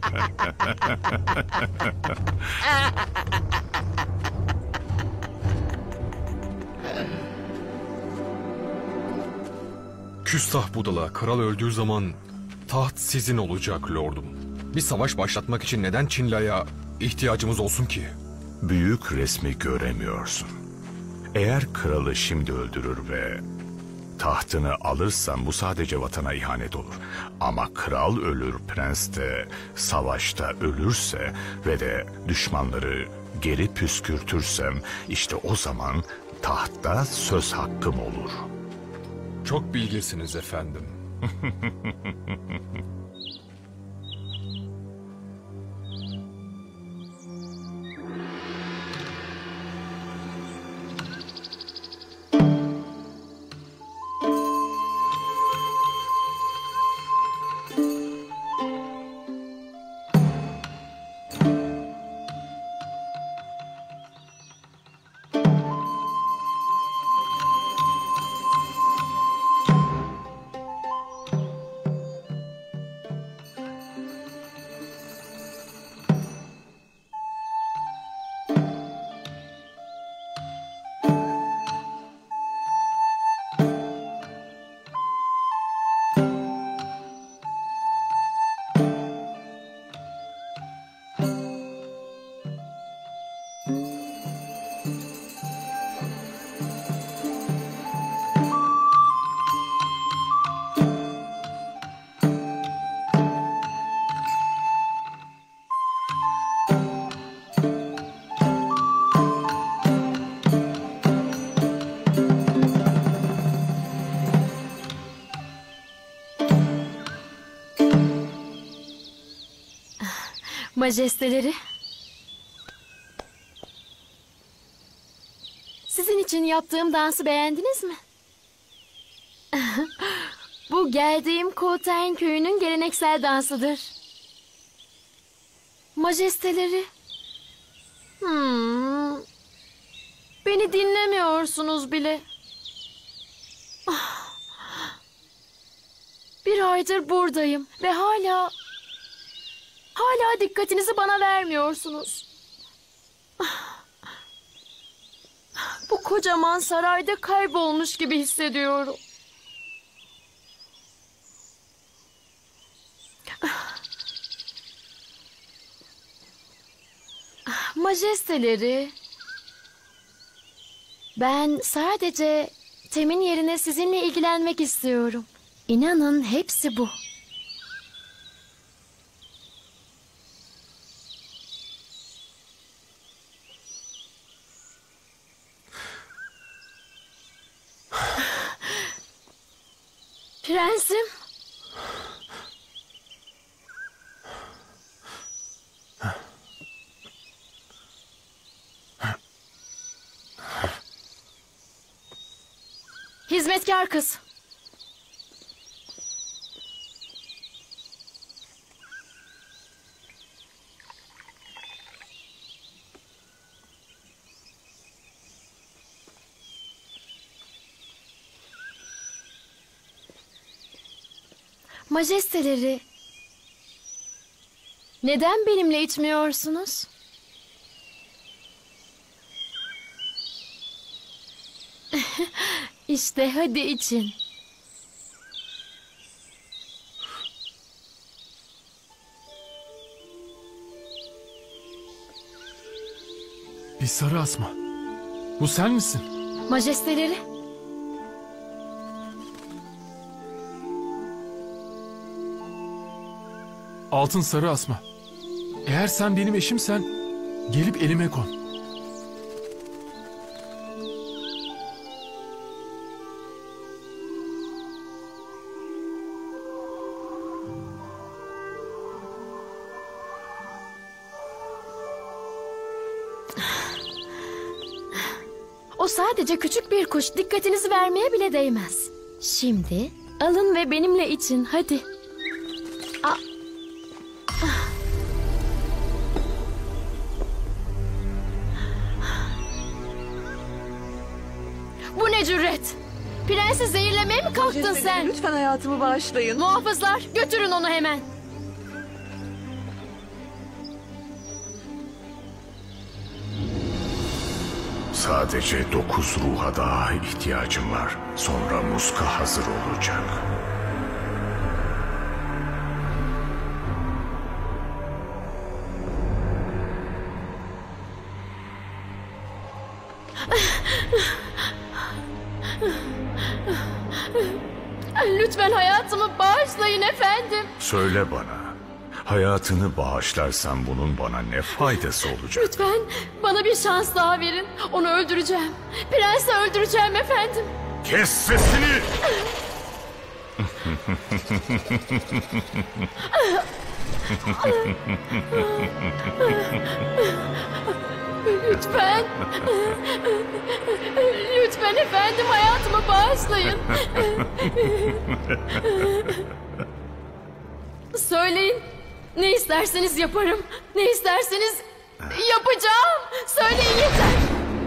Küstah budala, kral öldüğü zaman taht sizin olacak lordum. Bir savaş başlatmak için neden Çinla'ya ihtiyacımız olsun ki? Büyük resmi göremiyorsun. Eğer kralı şimdi öldürür ve tahtını alırsan bu sadece vatana ihanet olur. Ama kral ölür, prens de savaşta ölürse ve de düşmanları geri püskürtürsem işte o zaman tahtta söz hakkım olur. Çok bilgisiniz efendim. Majesteleri. Sizin için yaptığım dansı beğendiniz mi? Bu geldiğim Koten köyünün geleneksel dansıdır. Majesteleri. Beni dinlemiyorsunuz bile. Bir aydır buradayım ve hala dikkatinizi bana vermiyorsunuz. Bu kocaman sarayda kaybolmuş gibi hissediyorum. Majesteleri, ben sadece Tem'in yerine sizinle ilgilenmek istiyorum. İnanın hepsi bu. Prensim. Hizmetkar kız. Majesteleri, neden benimle içmiyorsunuz? İşte hadi için. Bir sarı asma. Bu sen misin? Majesteleri. Altın sarı asma. Eğer sen benim eşimsen Gelip elime kon. O sadece küçük bir kuş. Dikkatinizi vermeye bile değmez. Şimdi alın ve benimle için. Hadi. Bu ne cüret? Prensi zehirlemeye mi kalktın sen? Lütfen hayatımı bağışlayın. Muhafızlar, götürün onu hemen. Sadece 9 ruha daha ihtiyacım var. Sonra muska hazır olacak. Lütfen hayatımı bağışlayın efendim. Söyle bana. Hayatını bağışlarsan bunun bana ne faydası olacak? Lütfen bana bir şans daha verin. Onu öldüreceğim. Prensi öldüreceğim efendim. Kes sesini! Lütfen. Lütfen efendim hayatımı bağışlayın. Söyleyin. Ne isterseniz yaparım. Ne isterseniz yapacağım. Söyleyin yeter.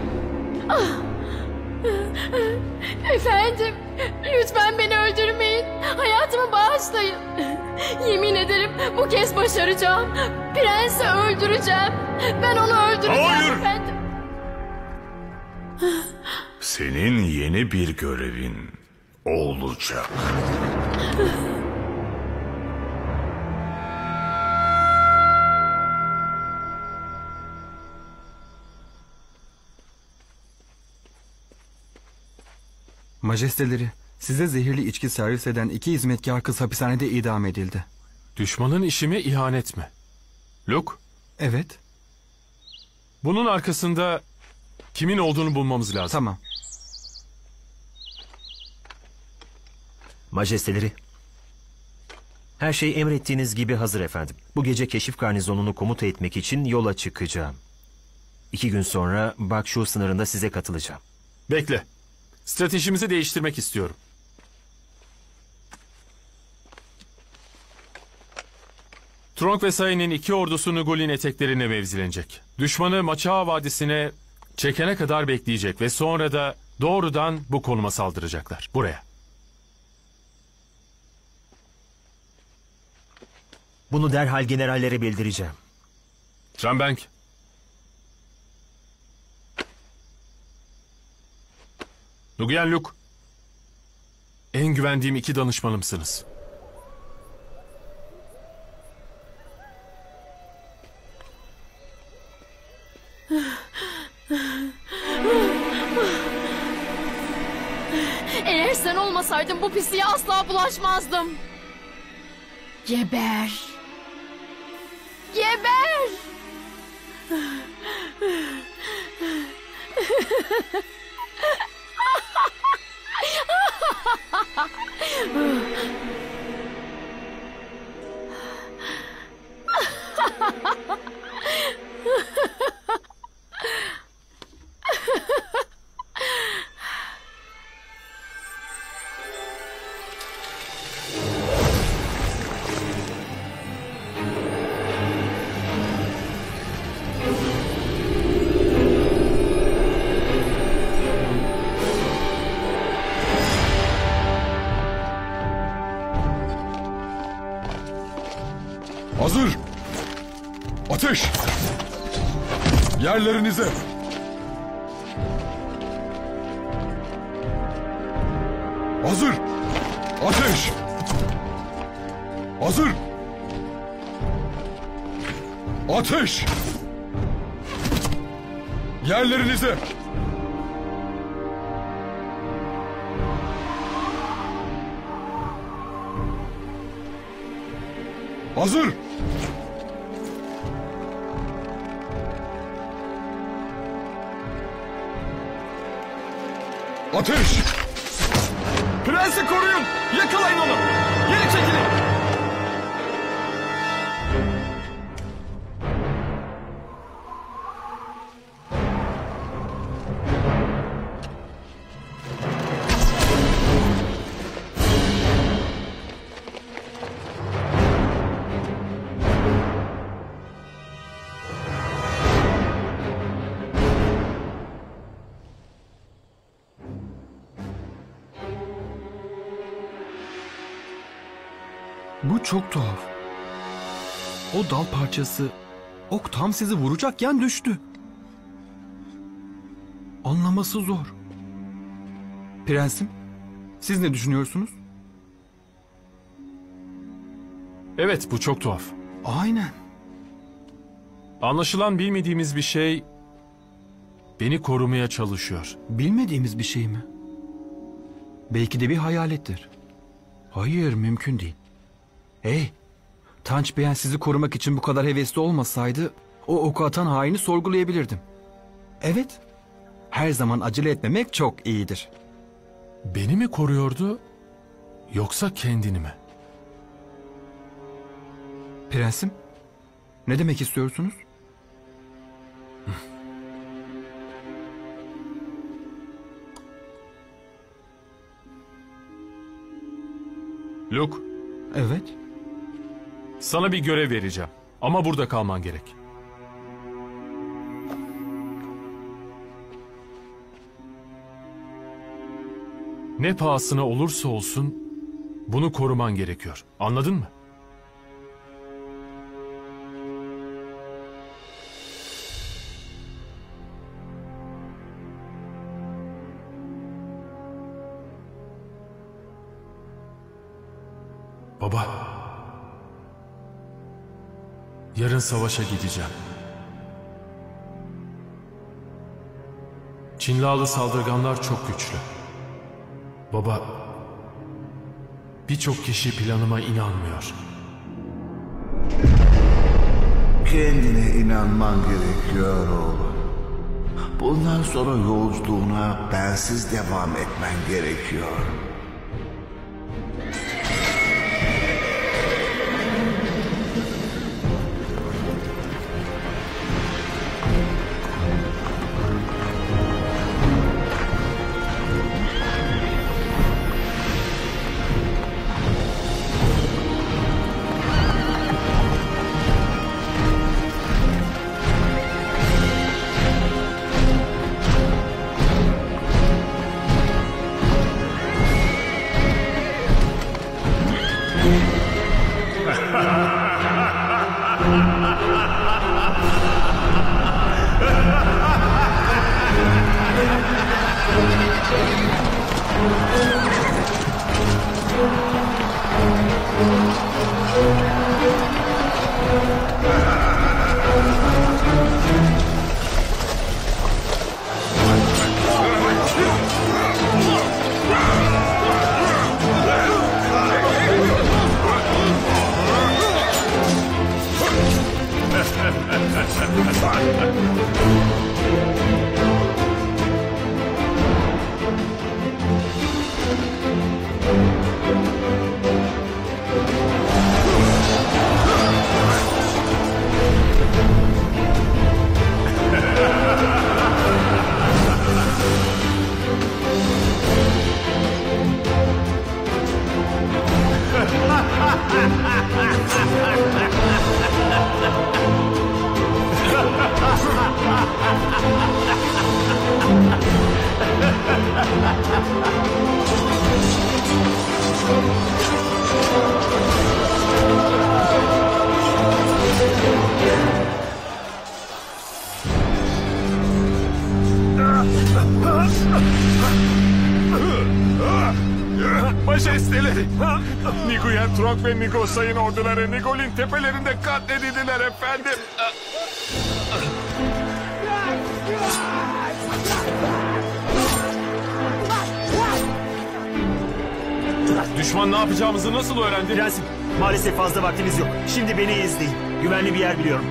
Efendim, lütfen beni öldürmeyin. Hayatımı bağışlayın. Yemin ederim bu kez başaracağım. Prensi öldüreceğim. Ben onu öldüreceğim. Hayır! Efendim. Senin yeni bir görevin olacak. Majesteleri, size zehirli içki servis eden 2 hizmetkar kız hapishanede idam edildi. Düşmanın işime ihanet mi? Luke, Evet, bunun arkasında kimin olduğunu bulmamız lazım. tamam. Majesteleri, her şey emrettiğiniz gibi hazır efendim. Bu gece keşif garnizonunu komuta etmek için yola çıkacağım. 2 gün sonra Bakshu sınırında size katılacağım. Bekle. Stratejimizi değiştirmek istiyorum. Tronk ve Say'nin 2 ordusu Nugulin eteklerine mevzilenecek. Düşmanı Maçaa Vadisi'ne çekene kadar bekleyecek ve sonra da doğrudan bu konuma saldıracaklar. Buraya. Bunu derhal generallere bildireceğim. Trembank. Nuguyen Luke. En güvendiğim 2 danışmanımsınız. Eğer sen olmasaydın bu pisliğe asla bulaşmazdım. Geber. Geber. Hazır! Ateş! Yerlerinize! Hazır! Ateş! Hazır! Ateş! Yerlerinize! Hazır! Ateş! Prensi koruyun! Yakalayın onu! Geri çekilin! Bu çok tuhaf. O dal parçası, ok tam sizi vuracakken düştü. Anlaması zor. Prensim, siz ne düşünüyorsunuz? Evet, bu çok tuhaf. Aynen. Anlaşılan bilmediğimiz bir şey beni korumaya çalışıyor. Bilmediğimiz bir şey mi? Belki de bir hayalettir. Hayır, mümkün değil. Hey, Tanç Beyen sizi korumak için bu kadar hevesli olmasaydı o oku atan haini sorgulayabilirdim. Evet, her zaman acele etmemek çok iyidir. Beni mi koruyordu yoksa kendini mi? Prensim, ne demek istiyorsunuz? Luke. Evet. Sana bir görev vereceğim ama burada kalman gerek. Ne pahasına olursa olsun bunu koruman gerekiyor. Anladın mı? Baba. Yarın savaşa gideceğim. Çinlalı saldırganlar çok güçlü. Baba, birçok kişi planıma inanmıyor. Kendine inanman gerekiyor oğlum. Bundan sonra yolculuğuna bensiz devam etmen gerekiyor. Majesteleri! Nguyen Truong ve Ngo Sayın orduları Nigol'in tepelerinde katledildiler efendim. Düşman ne yapacağımızı nasıl öğrendi? Prensim, maalesef fazla vaktimiz yok. Şimdi beni izleyin. Güvenli bir yer biliyorum.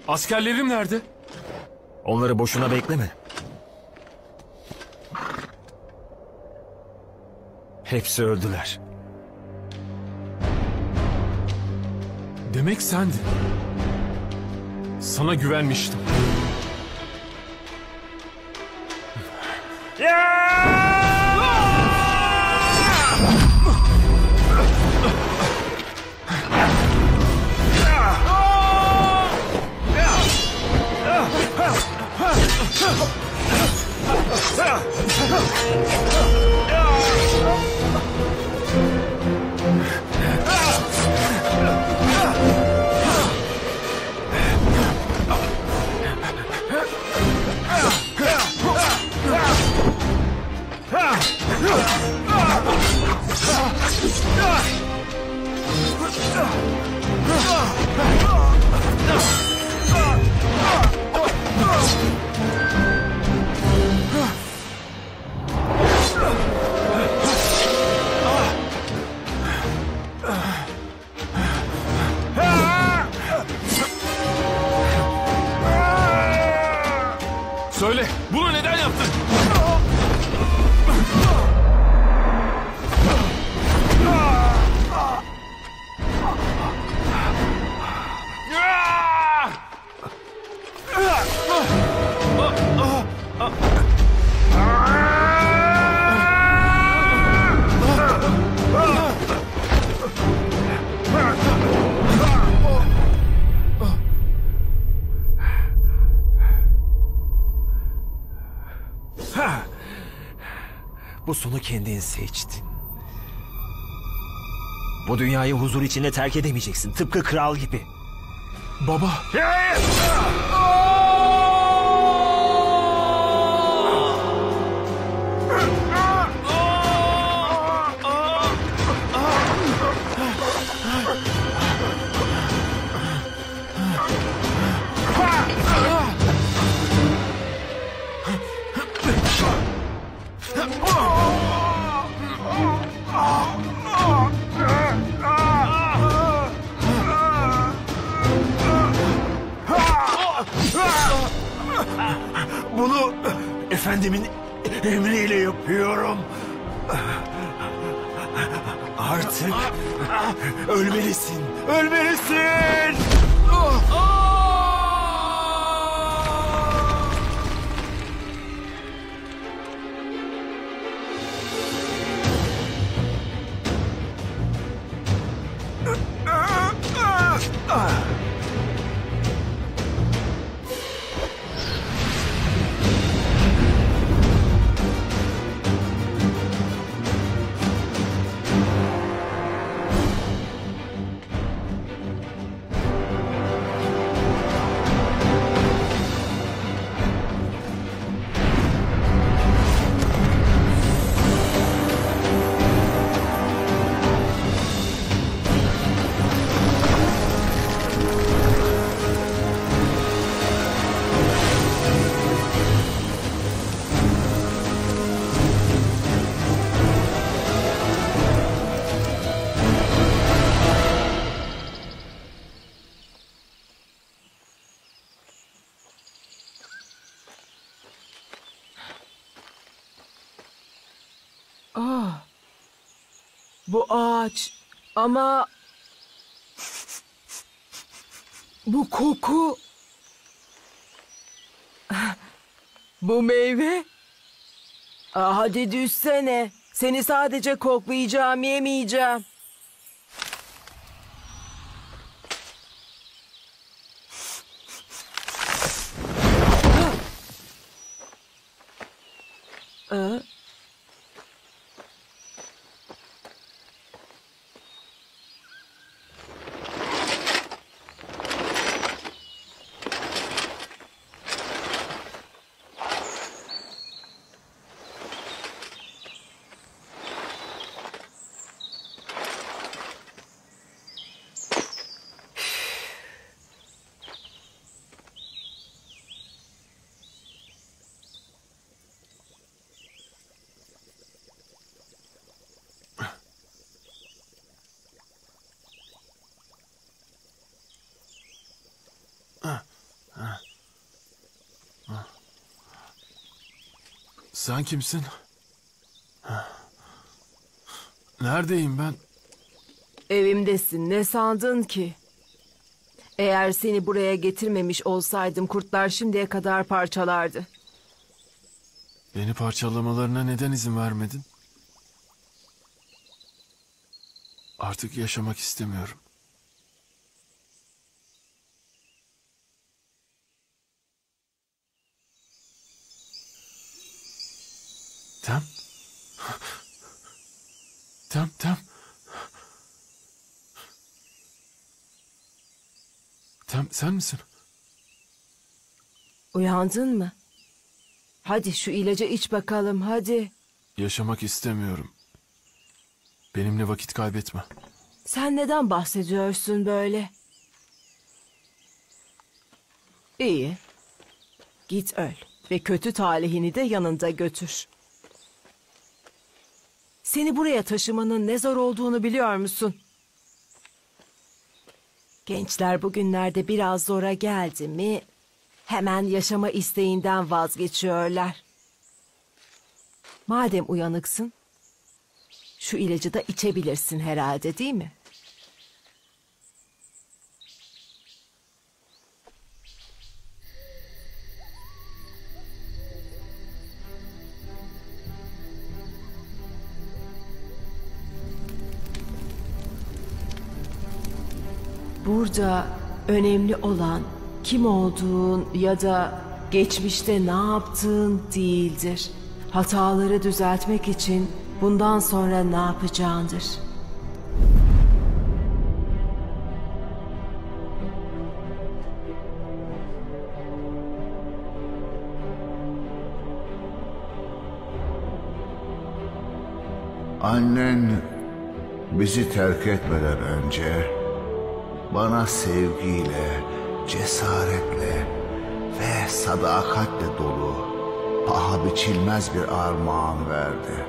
Askerlerim nerede? Onları boşuna bekleme. Hepsi öldüler. Demek sendin. Sana güvenmiştim. Söyle, bunu neden yaptın? Bu sonu kendin seçtin. Bu dünyayı huzur içinde terk edemeyeceksin. Tıpkı kral gibi. Baba. Bunu efendimin emriyle yapıyorum. Artık ölmelisin. Ölmelisin. Bu ağaç ama bu koku, bu meyve. Hadi düşsene. Seni sadece koklayacağım, yemeyeceğim. Sen kimsin? Neredeyim ben? Evimdesin. Ne sandın ki? Eğer seni buraya getirmemiş olsaydım kurtlar şimdiye kadar parçalardı. Beni parçalamalarına neden izin vermedin? Artık yaşamak istemiyorum. Tem? Tem. Tem, sen misin? Uyandın mı? Hadi şu ilacı iç bakalım, hadi. Yaşamak istemiyorum. Benimle vakit kaybetme. Sen neden bahsediyorsun böyle? İyi. Git öl ve kötü talihini de yanında götür. Seni buraya taşımanın ne zor olduğunu biliyor musun? Gençler bugünlerde biraz zora geldi mi hemen yaşama isteğinden vazgeçiyorlar. Madem uyanıksın, şu ilacı da içebilirsin herhalde, değil mi? Burada önemli olan kim olduğun ya da geçmişte ne yaptığın değildir. Hataları düzeltmek için bundan sonra ne yapacağındır. Annen bizi terk etmeden önce bana sevgiyle, cesaretle ve sadakatle dolu, paha biçilmez bir armağan verdi.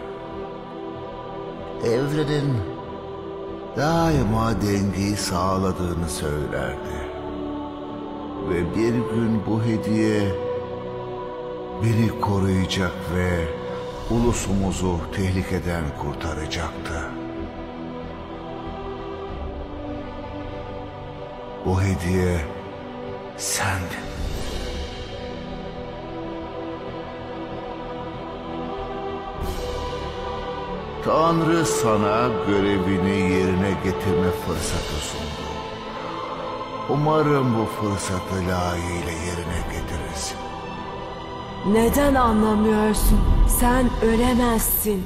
Evrenin daima dengeyi sağladığını söylerdi. Ve bir gün bu hediye beni koruyacak ve ulusumuzu tehlikeden kurtaracaktı. Bu hediye sendin. Tanrı sana görevini yerine getirme fırsatı sundu. Umarım bu fırsatı layığıyla yerine getirirsin. Neden anlamıyorsun? Sen ölemezsin.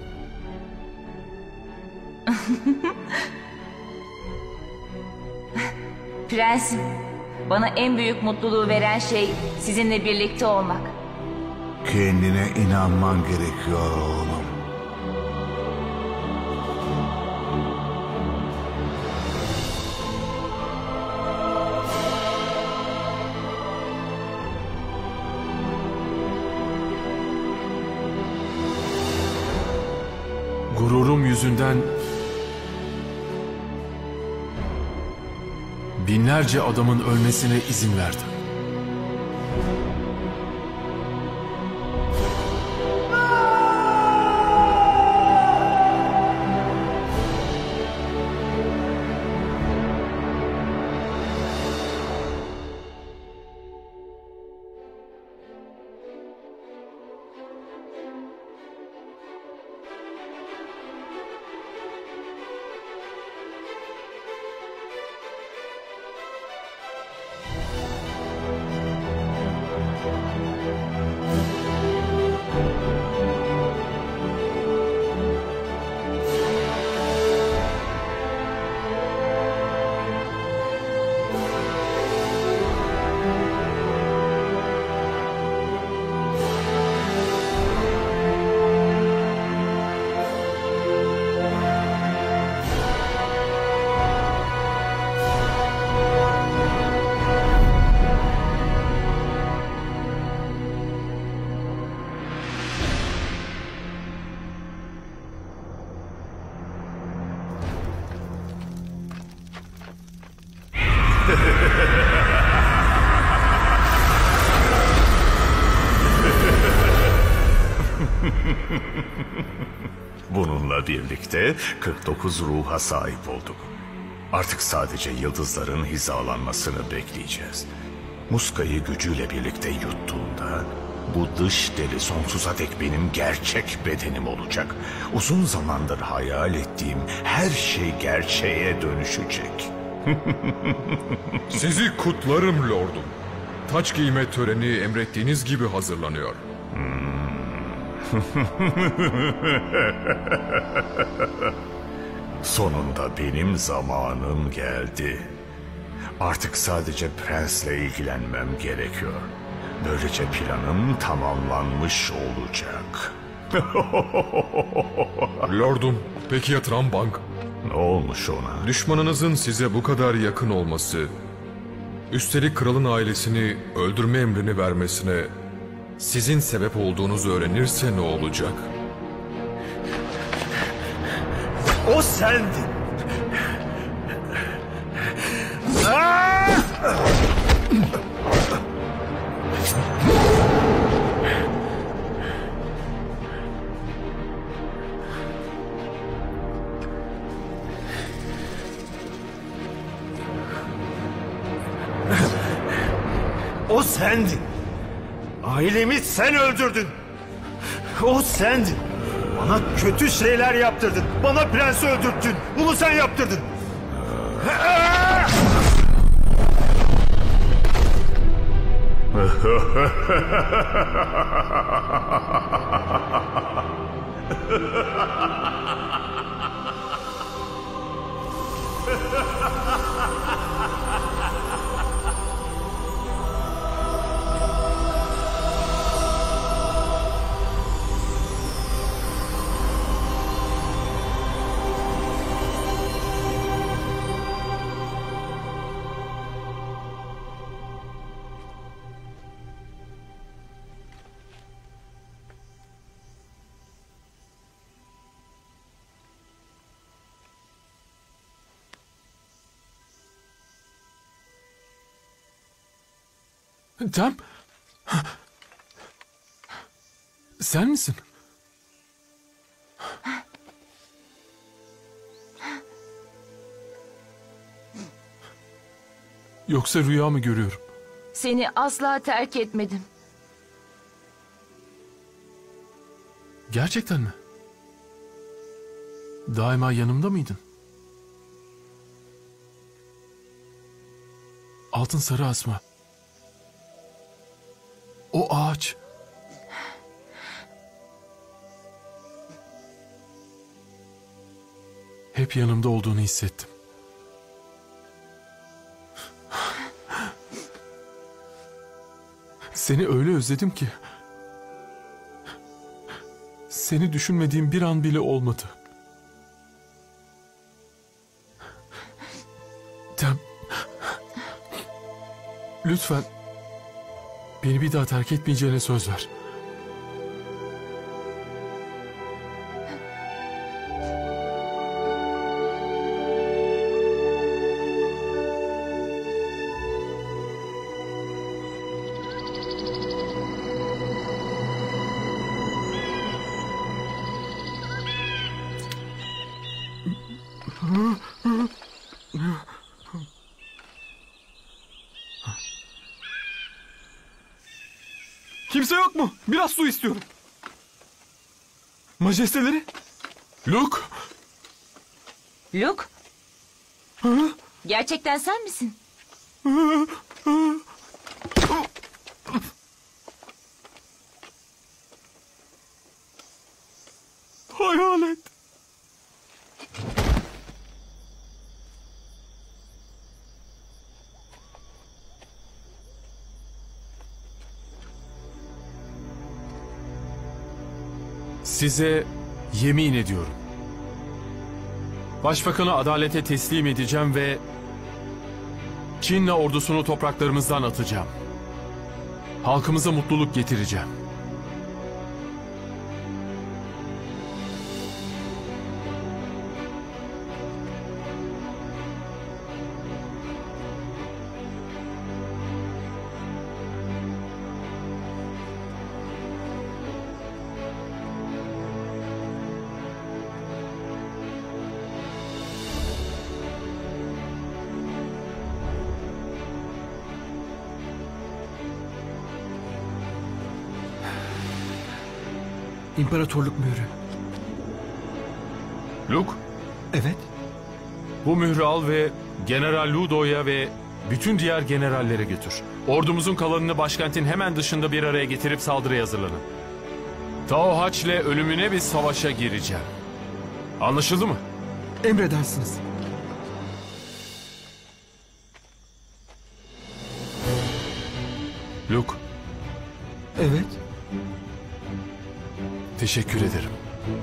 Prensim, bana en büyük mutluluğu veren şey sizinle birlikte olmak. Kendine inanman gerekiyor oğlum. Gururum yüzünden binlerce adamın ölmesine izin verdim. Bununla birlikte 49 ruha sahip olduk. Artık sadece yıldızların hizalanmasını bekleyeceğiz. Muska'yı gücüyle birlikte yuttuğunda bu dış deri sonsuza dek benim gerçek bedenim olacak. Uzun zamandır hayal ettiğim her şey gerçeğe dönüşecek. Sizi kutlarım lordum. Taç giyme töreni emrettiğiniz gibi hazırlanıyor. Sonunda benim zamanım geldi. Artık sadece prensle ilgilenmem gerekiyor. Böylece planım tamamlanmış olacak. Lordum, peki ya Trambank? Ne olmuş ona? Düşmanınızın size bu kadar yakın olması, üstelik kralın ailesini öldürme emrini vermesine sizin sebep olduğunuzu öğrenirse ne olacak? O sendin. O sendin. Ailemi sen öldürdün. O sendin. Bana kötü şeyler yaptırdın. Bana prensi öldürttün. Bunu sen yaptırdın. Tam. Sen misin? Yoksa rüya mı görüyorum? Seni asla terk etmedim. Gerçekten mi? Daima yanımda mıydın? Altın sarı asma. O ağaç. Hep yanımda olduğunu hissettim. Seni öyle özledim ki. Seni düşünmediğim bir an bile olmadı. Tem. Lütfen beni bir daha terk etmeyeceğine söz ver. Kimse yok mu? Biraz su istiyorum. Majesteleri? Luke! Luke? Gerçekten sen misin? Hayalet. Size yemin ediyorum. Başbakanı adalete teslim edeceğim ve Çin'le ordusunu topraklarımızdan atacağım. Halkımıza mutluluk getireceğim. İmparatorluk mührü. Luke, Evet. bu mührü al ve General Ludo'ya ve bütün diğer generallere götür. Ordumuzun kalanını başkentin hemen dışında bir araya getirip saldırıya hazırlanın. Tao Haç'le ölümüne bir savaşa gireceğim. Anlaşıldı mı? Emredersiniz. Luke, Evet. teşekkür ederim.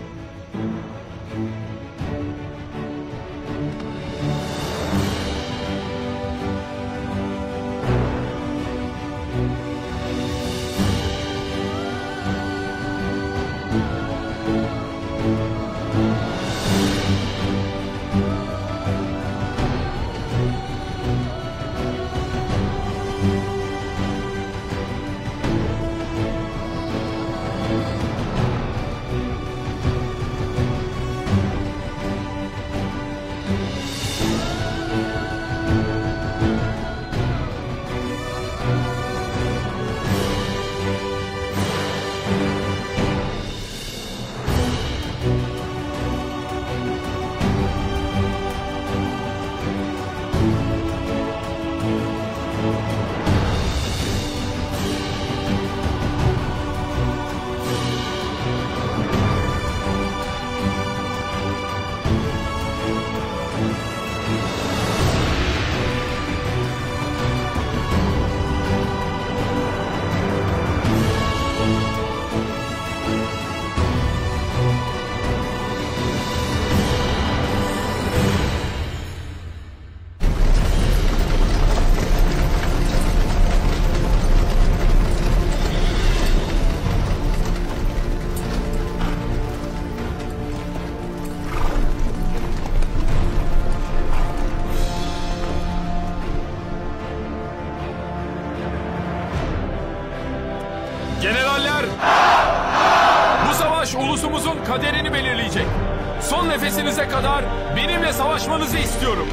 Generaller! Bu savaş ulusumuzun kaderini belirleyecek. Son nefesinize kadar benimle savaşmanızı istiyorum.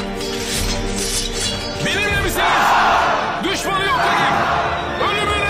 Benimle misiniz? Düşmanı yok edin! Ölümüne!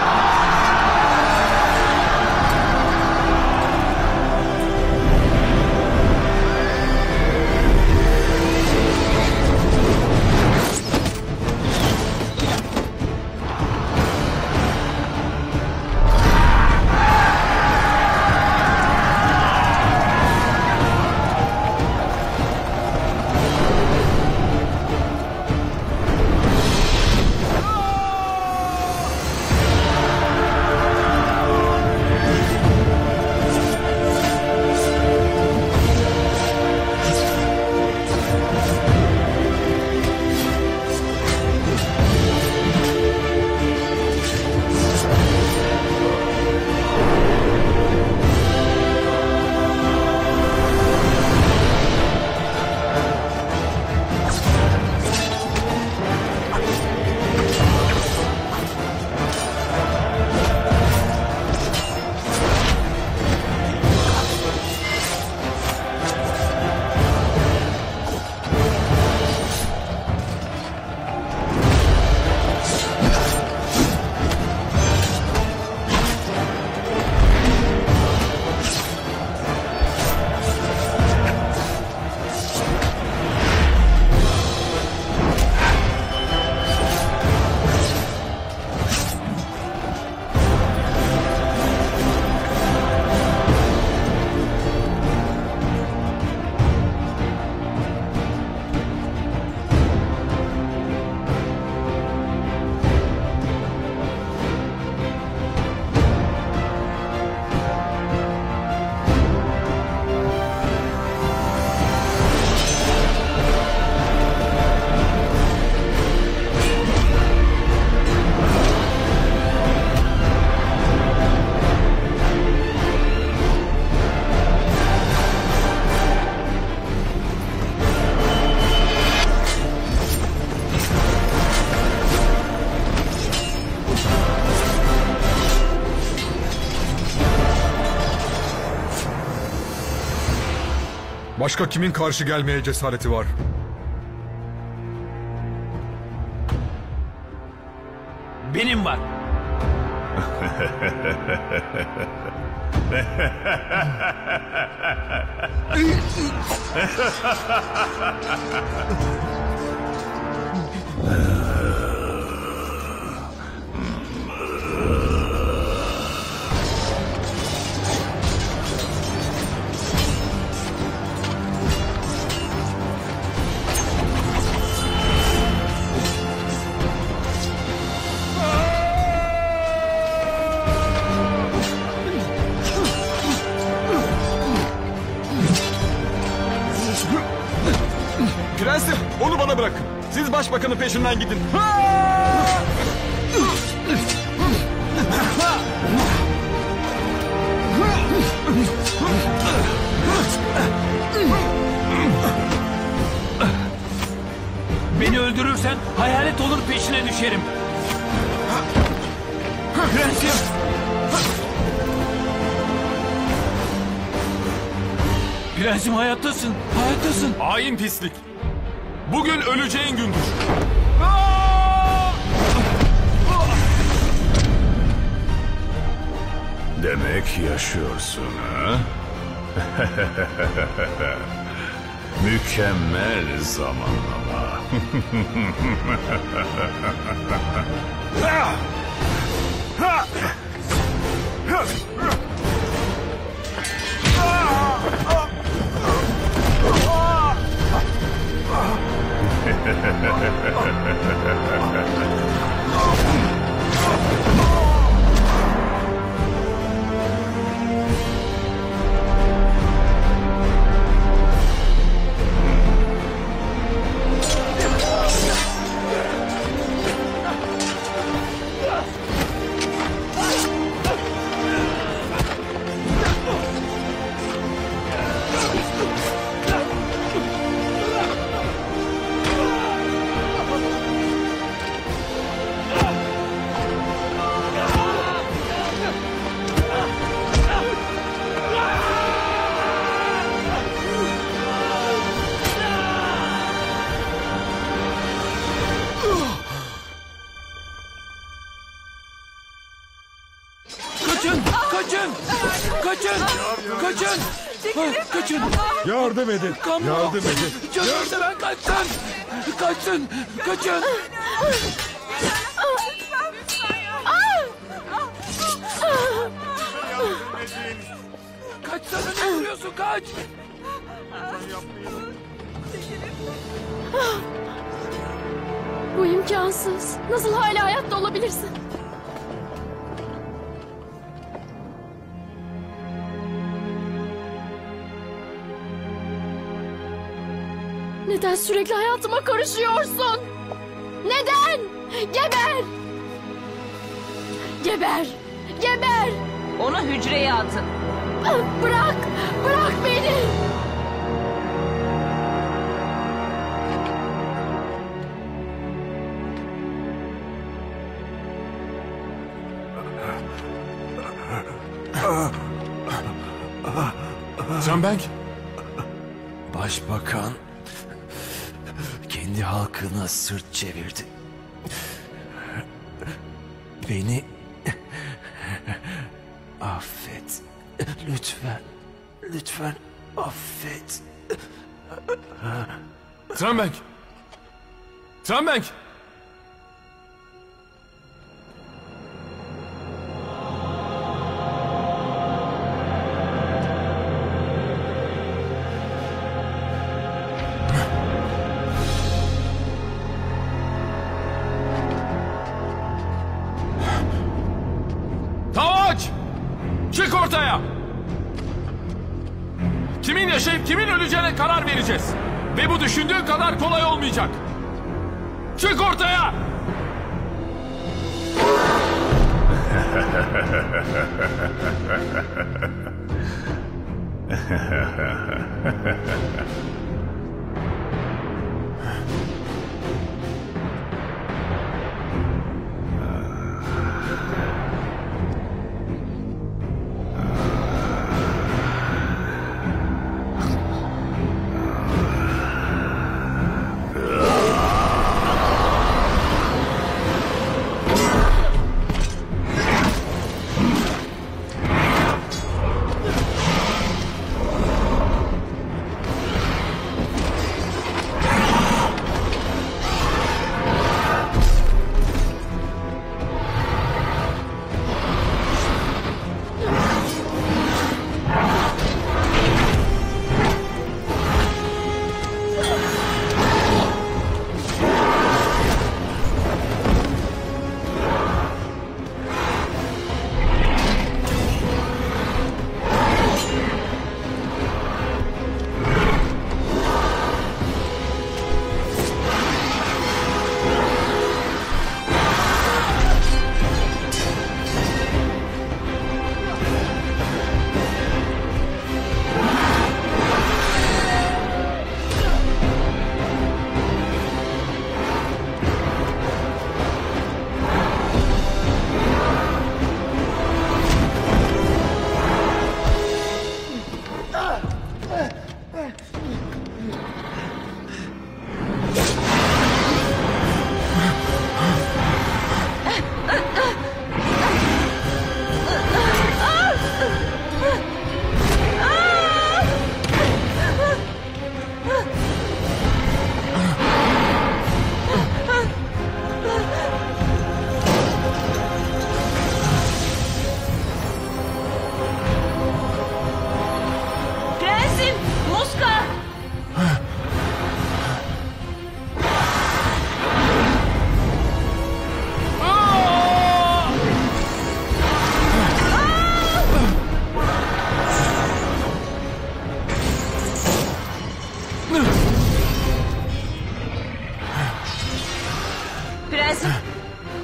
Başka kimin karşı gelmeye cesareti var? Benim var. Prensim, onu bana bırakın. Siz başbakanın peşinden gidin. Beni öldürürsen hayalet olur peşine düşerim. Prensim! Prensim hayattasın, hayattasın. Hain pislik. Bugün öleceğin gündür. Demek yaşıyorsun ha? Mükemmel zamanlama. Kaçın! Kaçın! Kaçın! Kaçın! Kaçın! Yardım edin! Kamu! Yardım edin! Canım seven kaçsın! Kaçsın! Kaçın! Kaçsana, ne duruyorsun? Kaç! Bu imkansız. Nasıl hala hayatta olabilirsin? Neden sürekli hayatıma karışıyorsun? Neden? Geber! Geber! Geber! Onu hücreye atın. Bırak! Bırak beni! Canbank. Başbakan kendi halkına sırt çevirdi. Beni affet. Lütfen. Lütfen affet. Canbank. Canbank. Tavaç! Çık ortaya! Kimin yaşayıp kimin öleceğine karar vereceğiz. Ve bu düşündüğün kadar kolay olmayacak. Çık ortaya!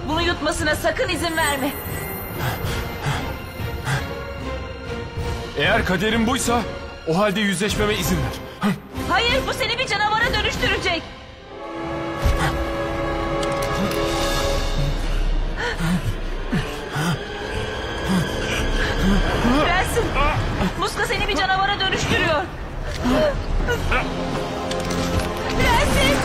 Bunu yutmasına sakın izin verme. Eğer kaderin buysa o halde yüzleşmeme izin ver. Hayır, bu seni bir canavara dönüştürecek. Prensim, Muska seni bir canavara dönüştürüyor. Prensim!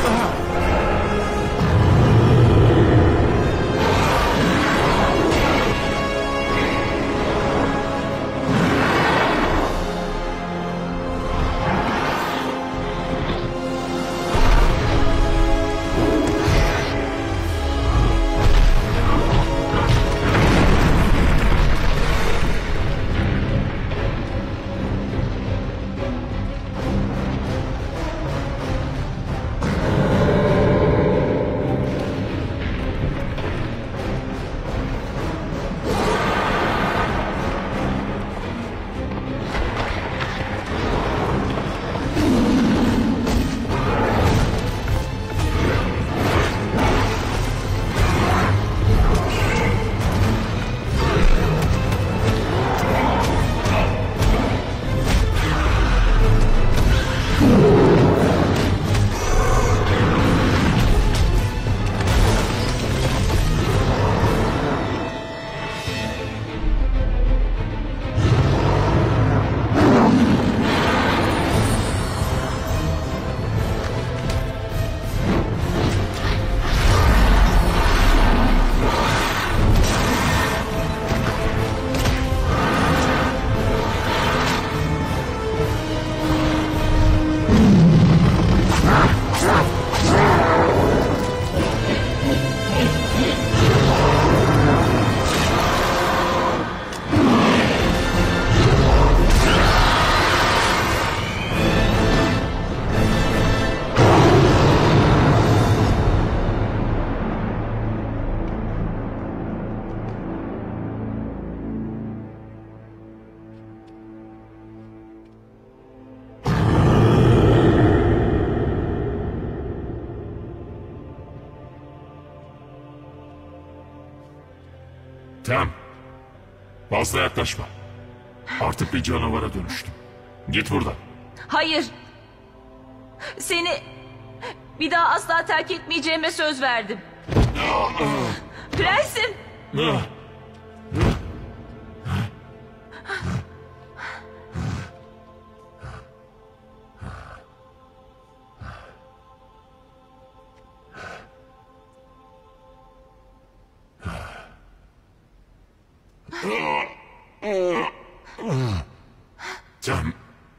Tem, fazla yaklaşma. Artık bir canavara dönüştüm. Git buradan. Hayır. Seni bir daha asla terk etmeyeceğime söz verdim. Prensim. Tem.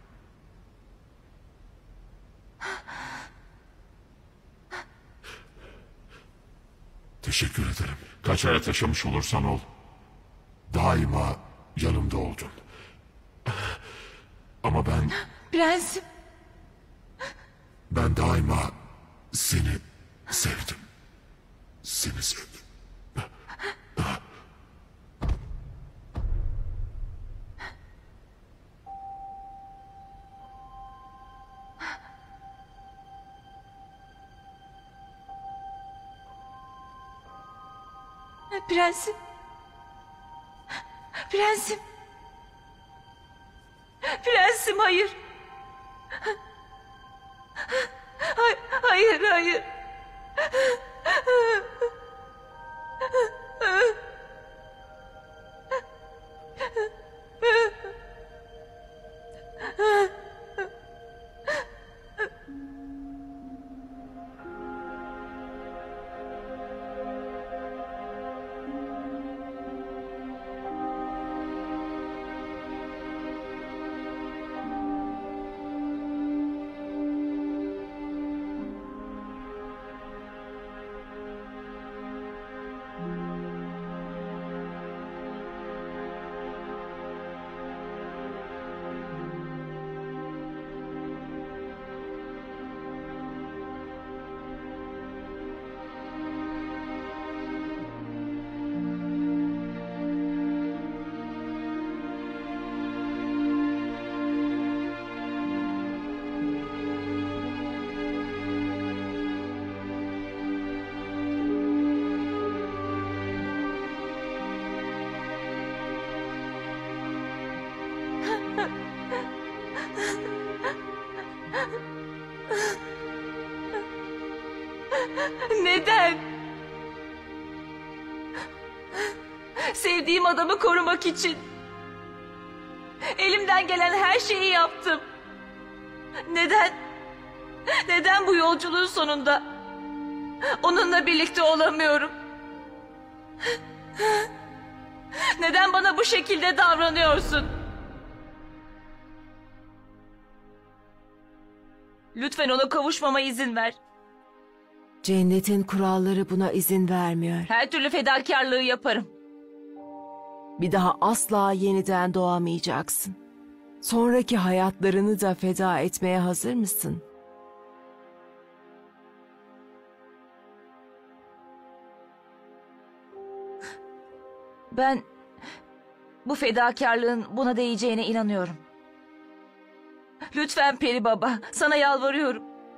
Teşekkür ederim. Kaç hayat yaşamış olursan ol. Daima yanımda oldun. Ama ben Prensim. daima seni sevdim. Seni sevdim. Prensim. Prensim. Prensim, hayır. Hayır, hayır. Neden? Sevdiğim adamı korumak için elimden gelen her şeyi yaptım. Neden? Neden bu yolculuğun sonunda onunla birlikte olamıyorum? Neden bana bu şekilde davranıyorsun? Lütfen ona kavuşmama izin ver. Cennetin kuralları buna izin vermiyor. Her türlü fedakarlığı yaparım. Bir daha asla yeniden doğamayacaksın. Sonraki hayatlarını da feda etmeye hazır mısın? Ben bu fedakarlığın buna değeceğine inanıyorum. Lütfen Peri Baba, sana yalvarıyorum.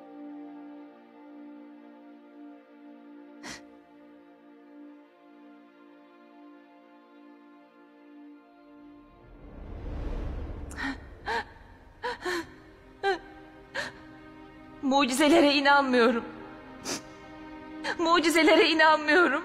Mucizelere inanmıyorum. Mucizelere inanmıyorum.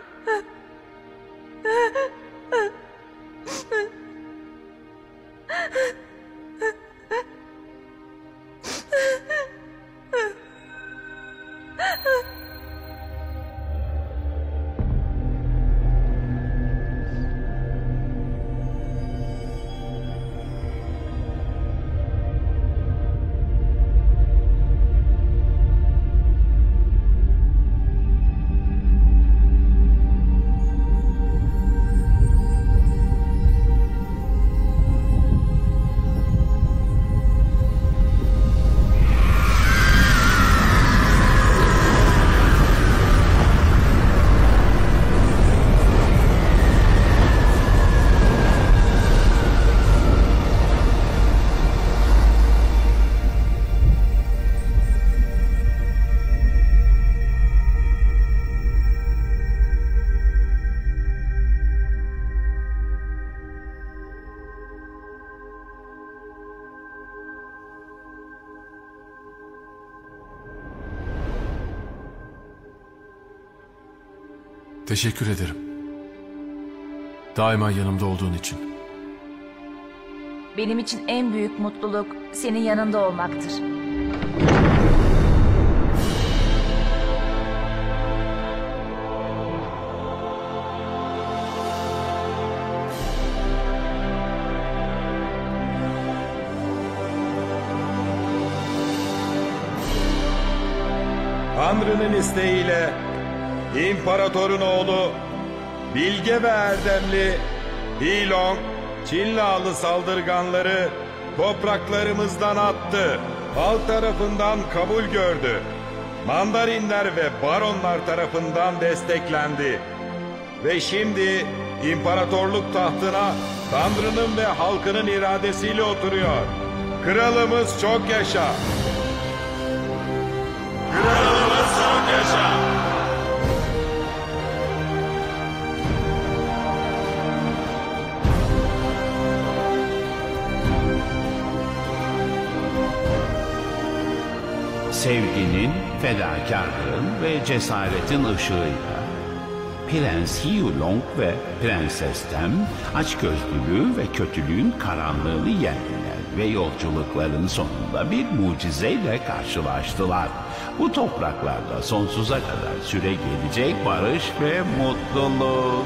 Teşekkür ederim. Daima yanımda olduğun için. Benim için en büyük mutluluk senin yanında olmaktır. Tanrı'nın isteğiyle İmparatorun oğlu bilge ve erdemli Hilong Çinli saldırganları topraklarımızdan attı. Halk tarafından kabul gördü. Mandarinler ve baronlar tarafından desteklendi. Ve şimdi imparatorluk tahtına Tanrı'nın ve halkının iradesiyle oturuyor. Kralımız çok yaşa. Kralımız çok yaşa. Sevginin, fedakarlığın ve cesaretin ışığıyla Prens Yulong ve Prenses Tem açgözlülüğü ve kötülüğün karanlığını yendiler ve yolculukların sonunda bir mucizeyle karşılaştılar. Bu topraklarda sonsuza kadar süre gelecek barış ve mutluluk.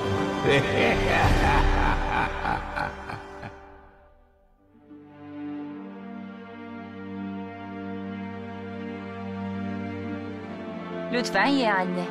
Lütfen ye anne.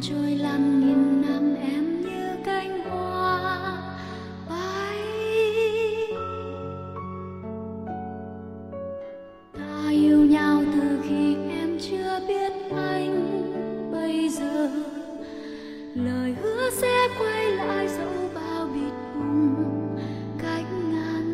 trôi lăn nghìn năm em như cánh hoa bay. Ta yêu nhau từ khi em chưa biết anh, bây giờ lời hứa sẽ quay lại dẫu bao bịt bùng cách ngăn.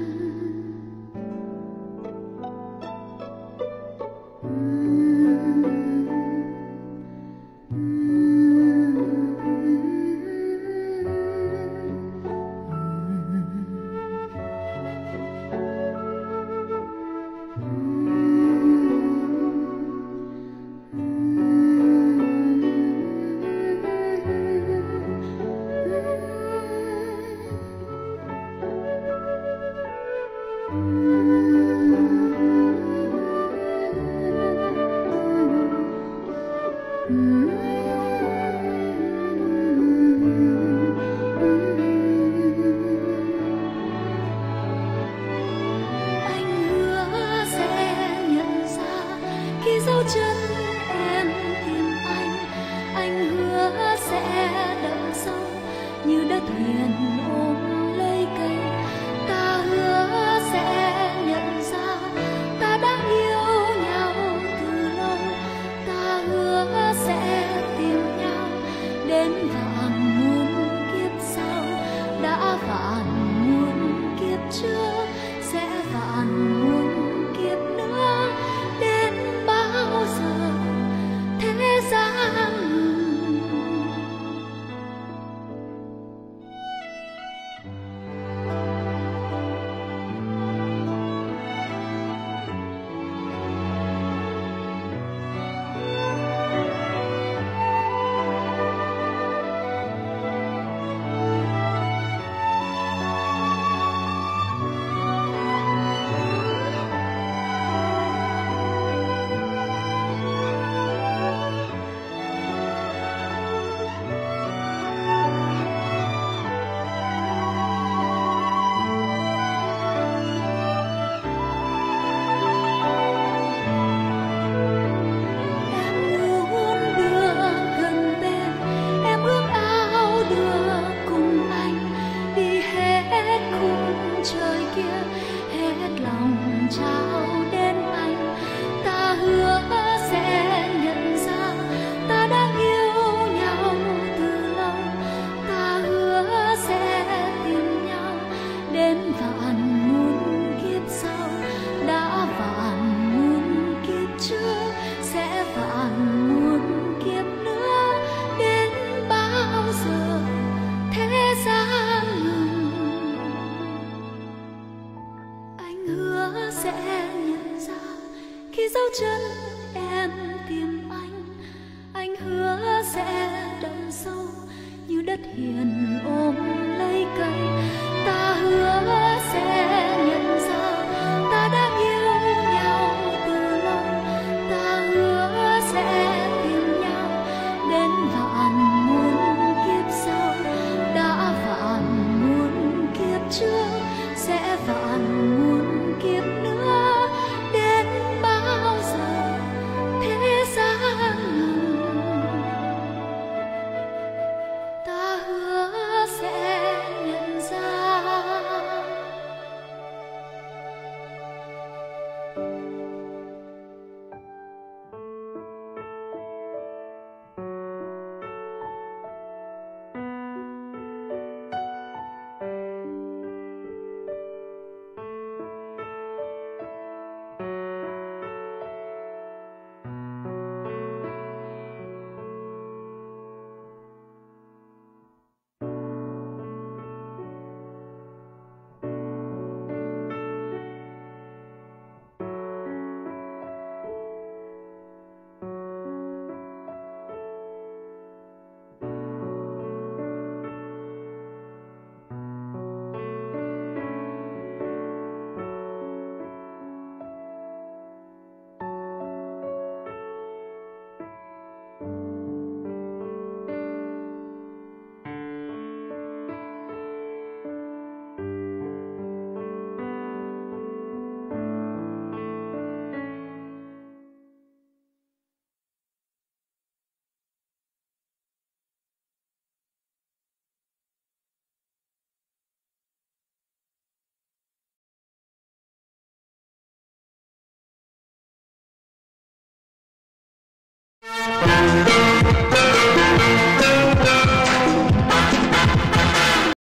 Hiền ôm lấy cây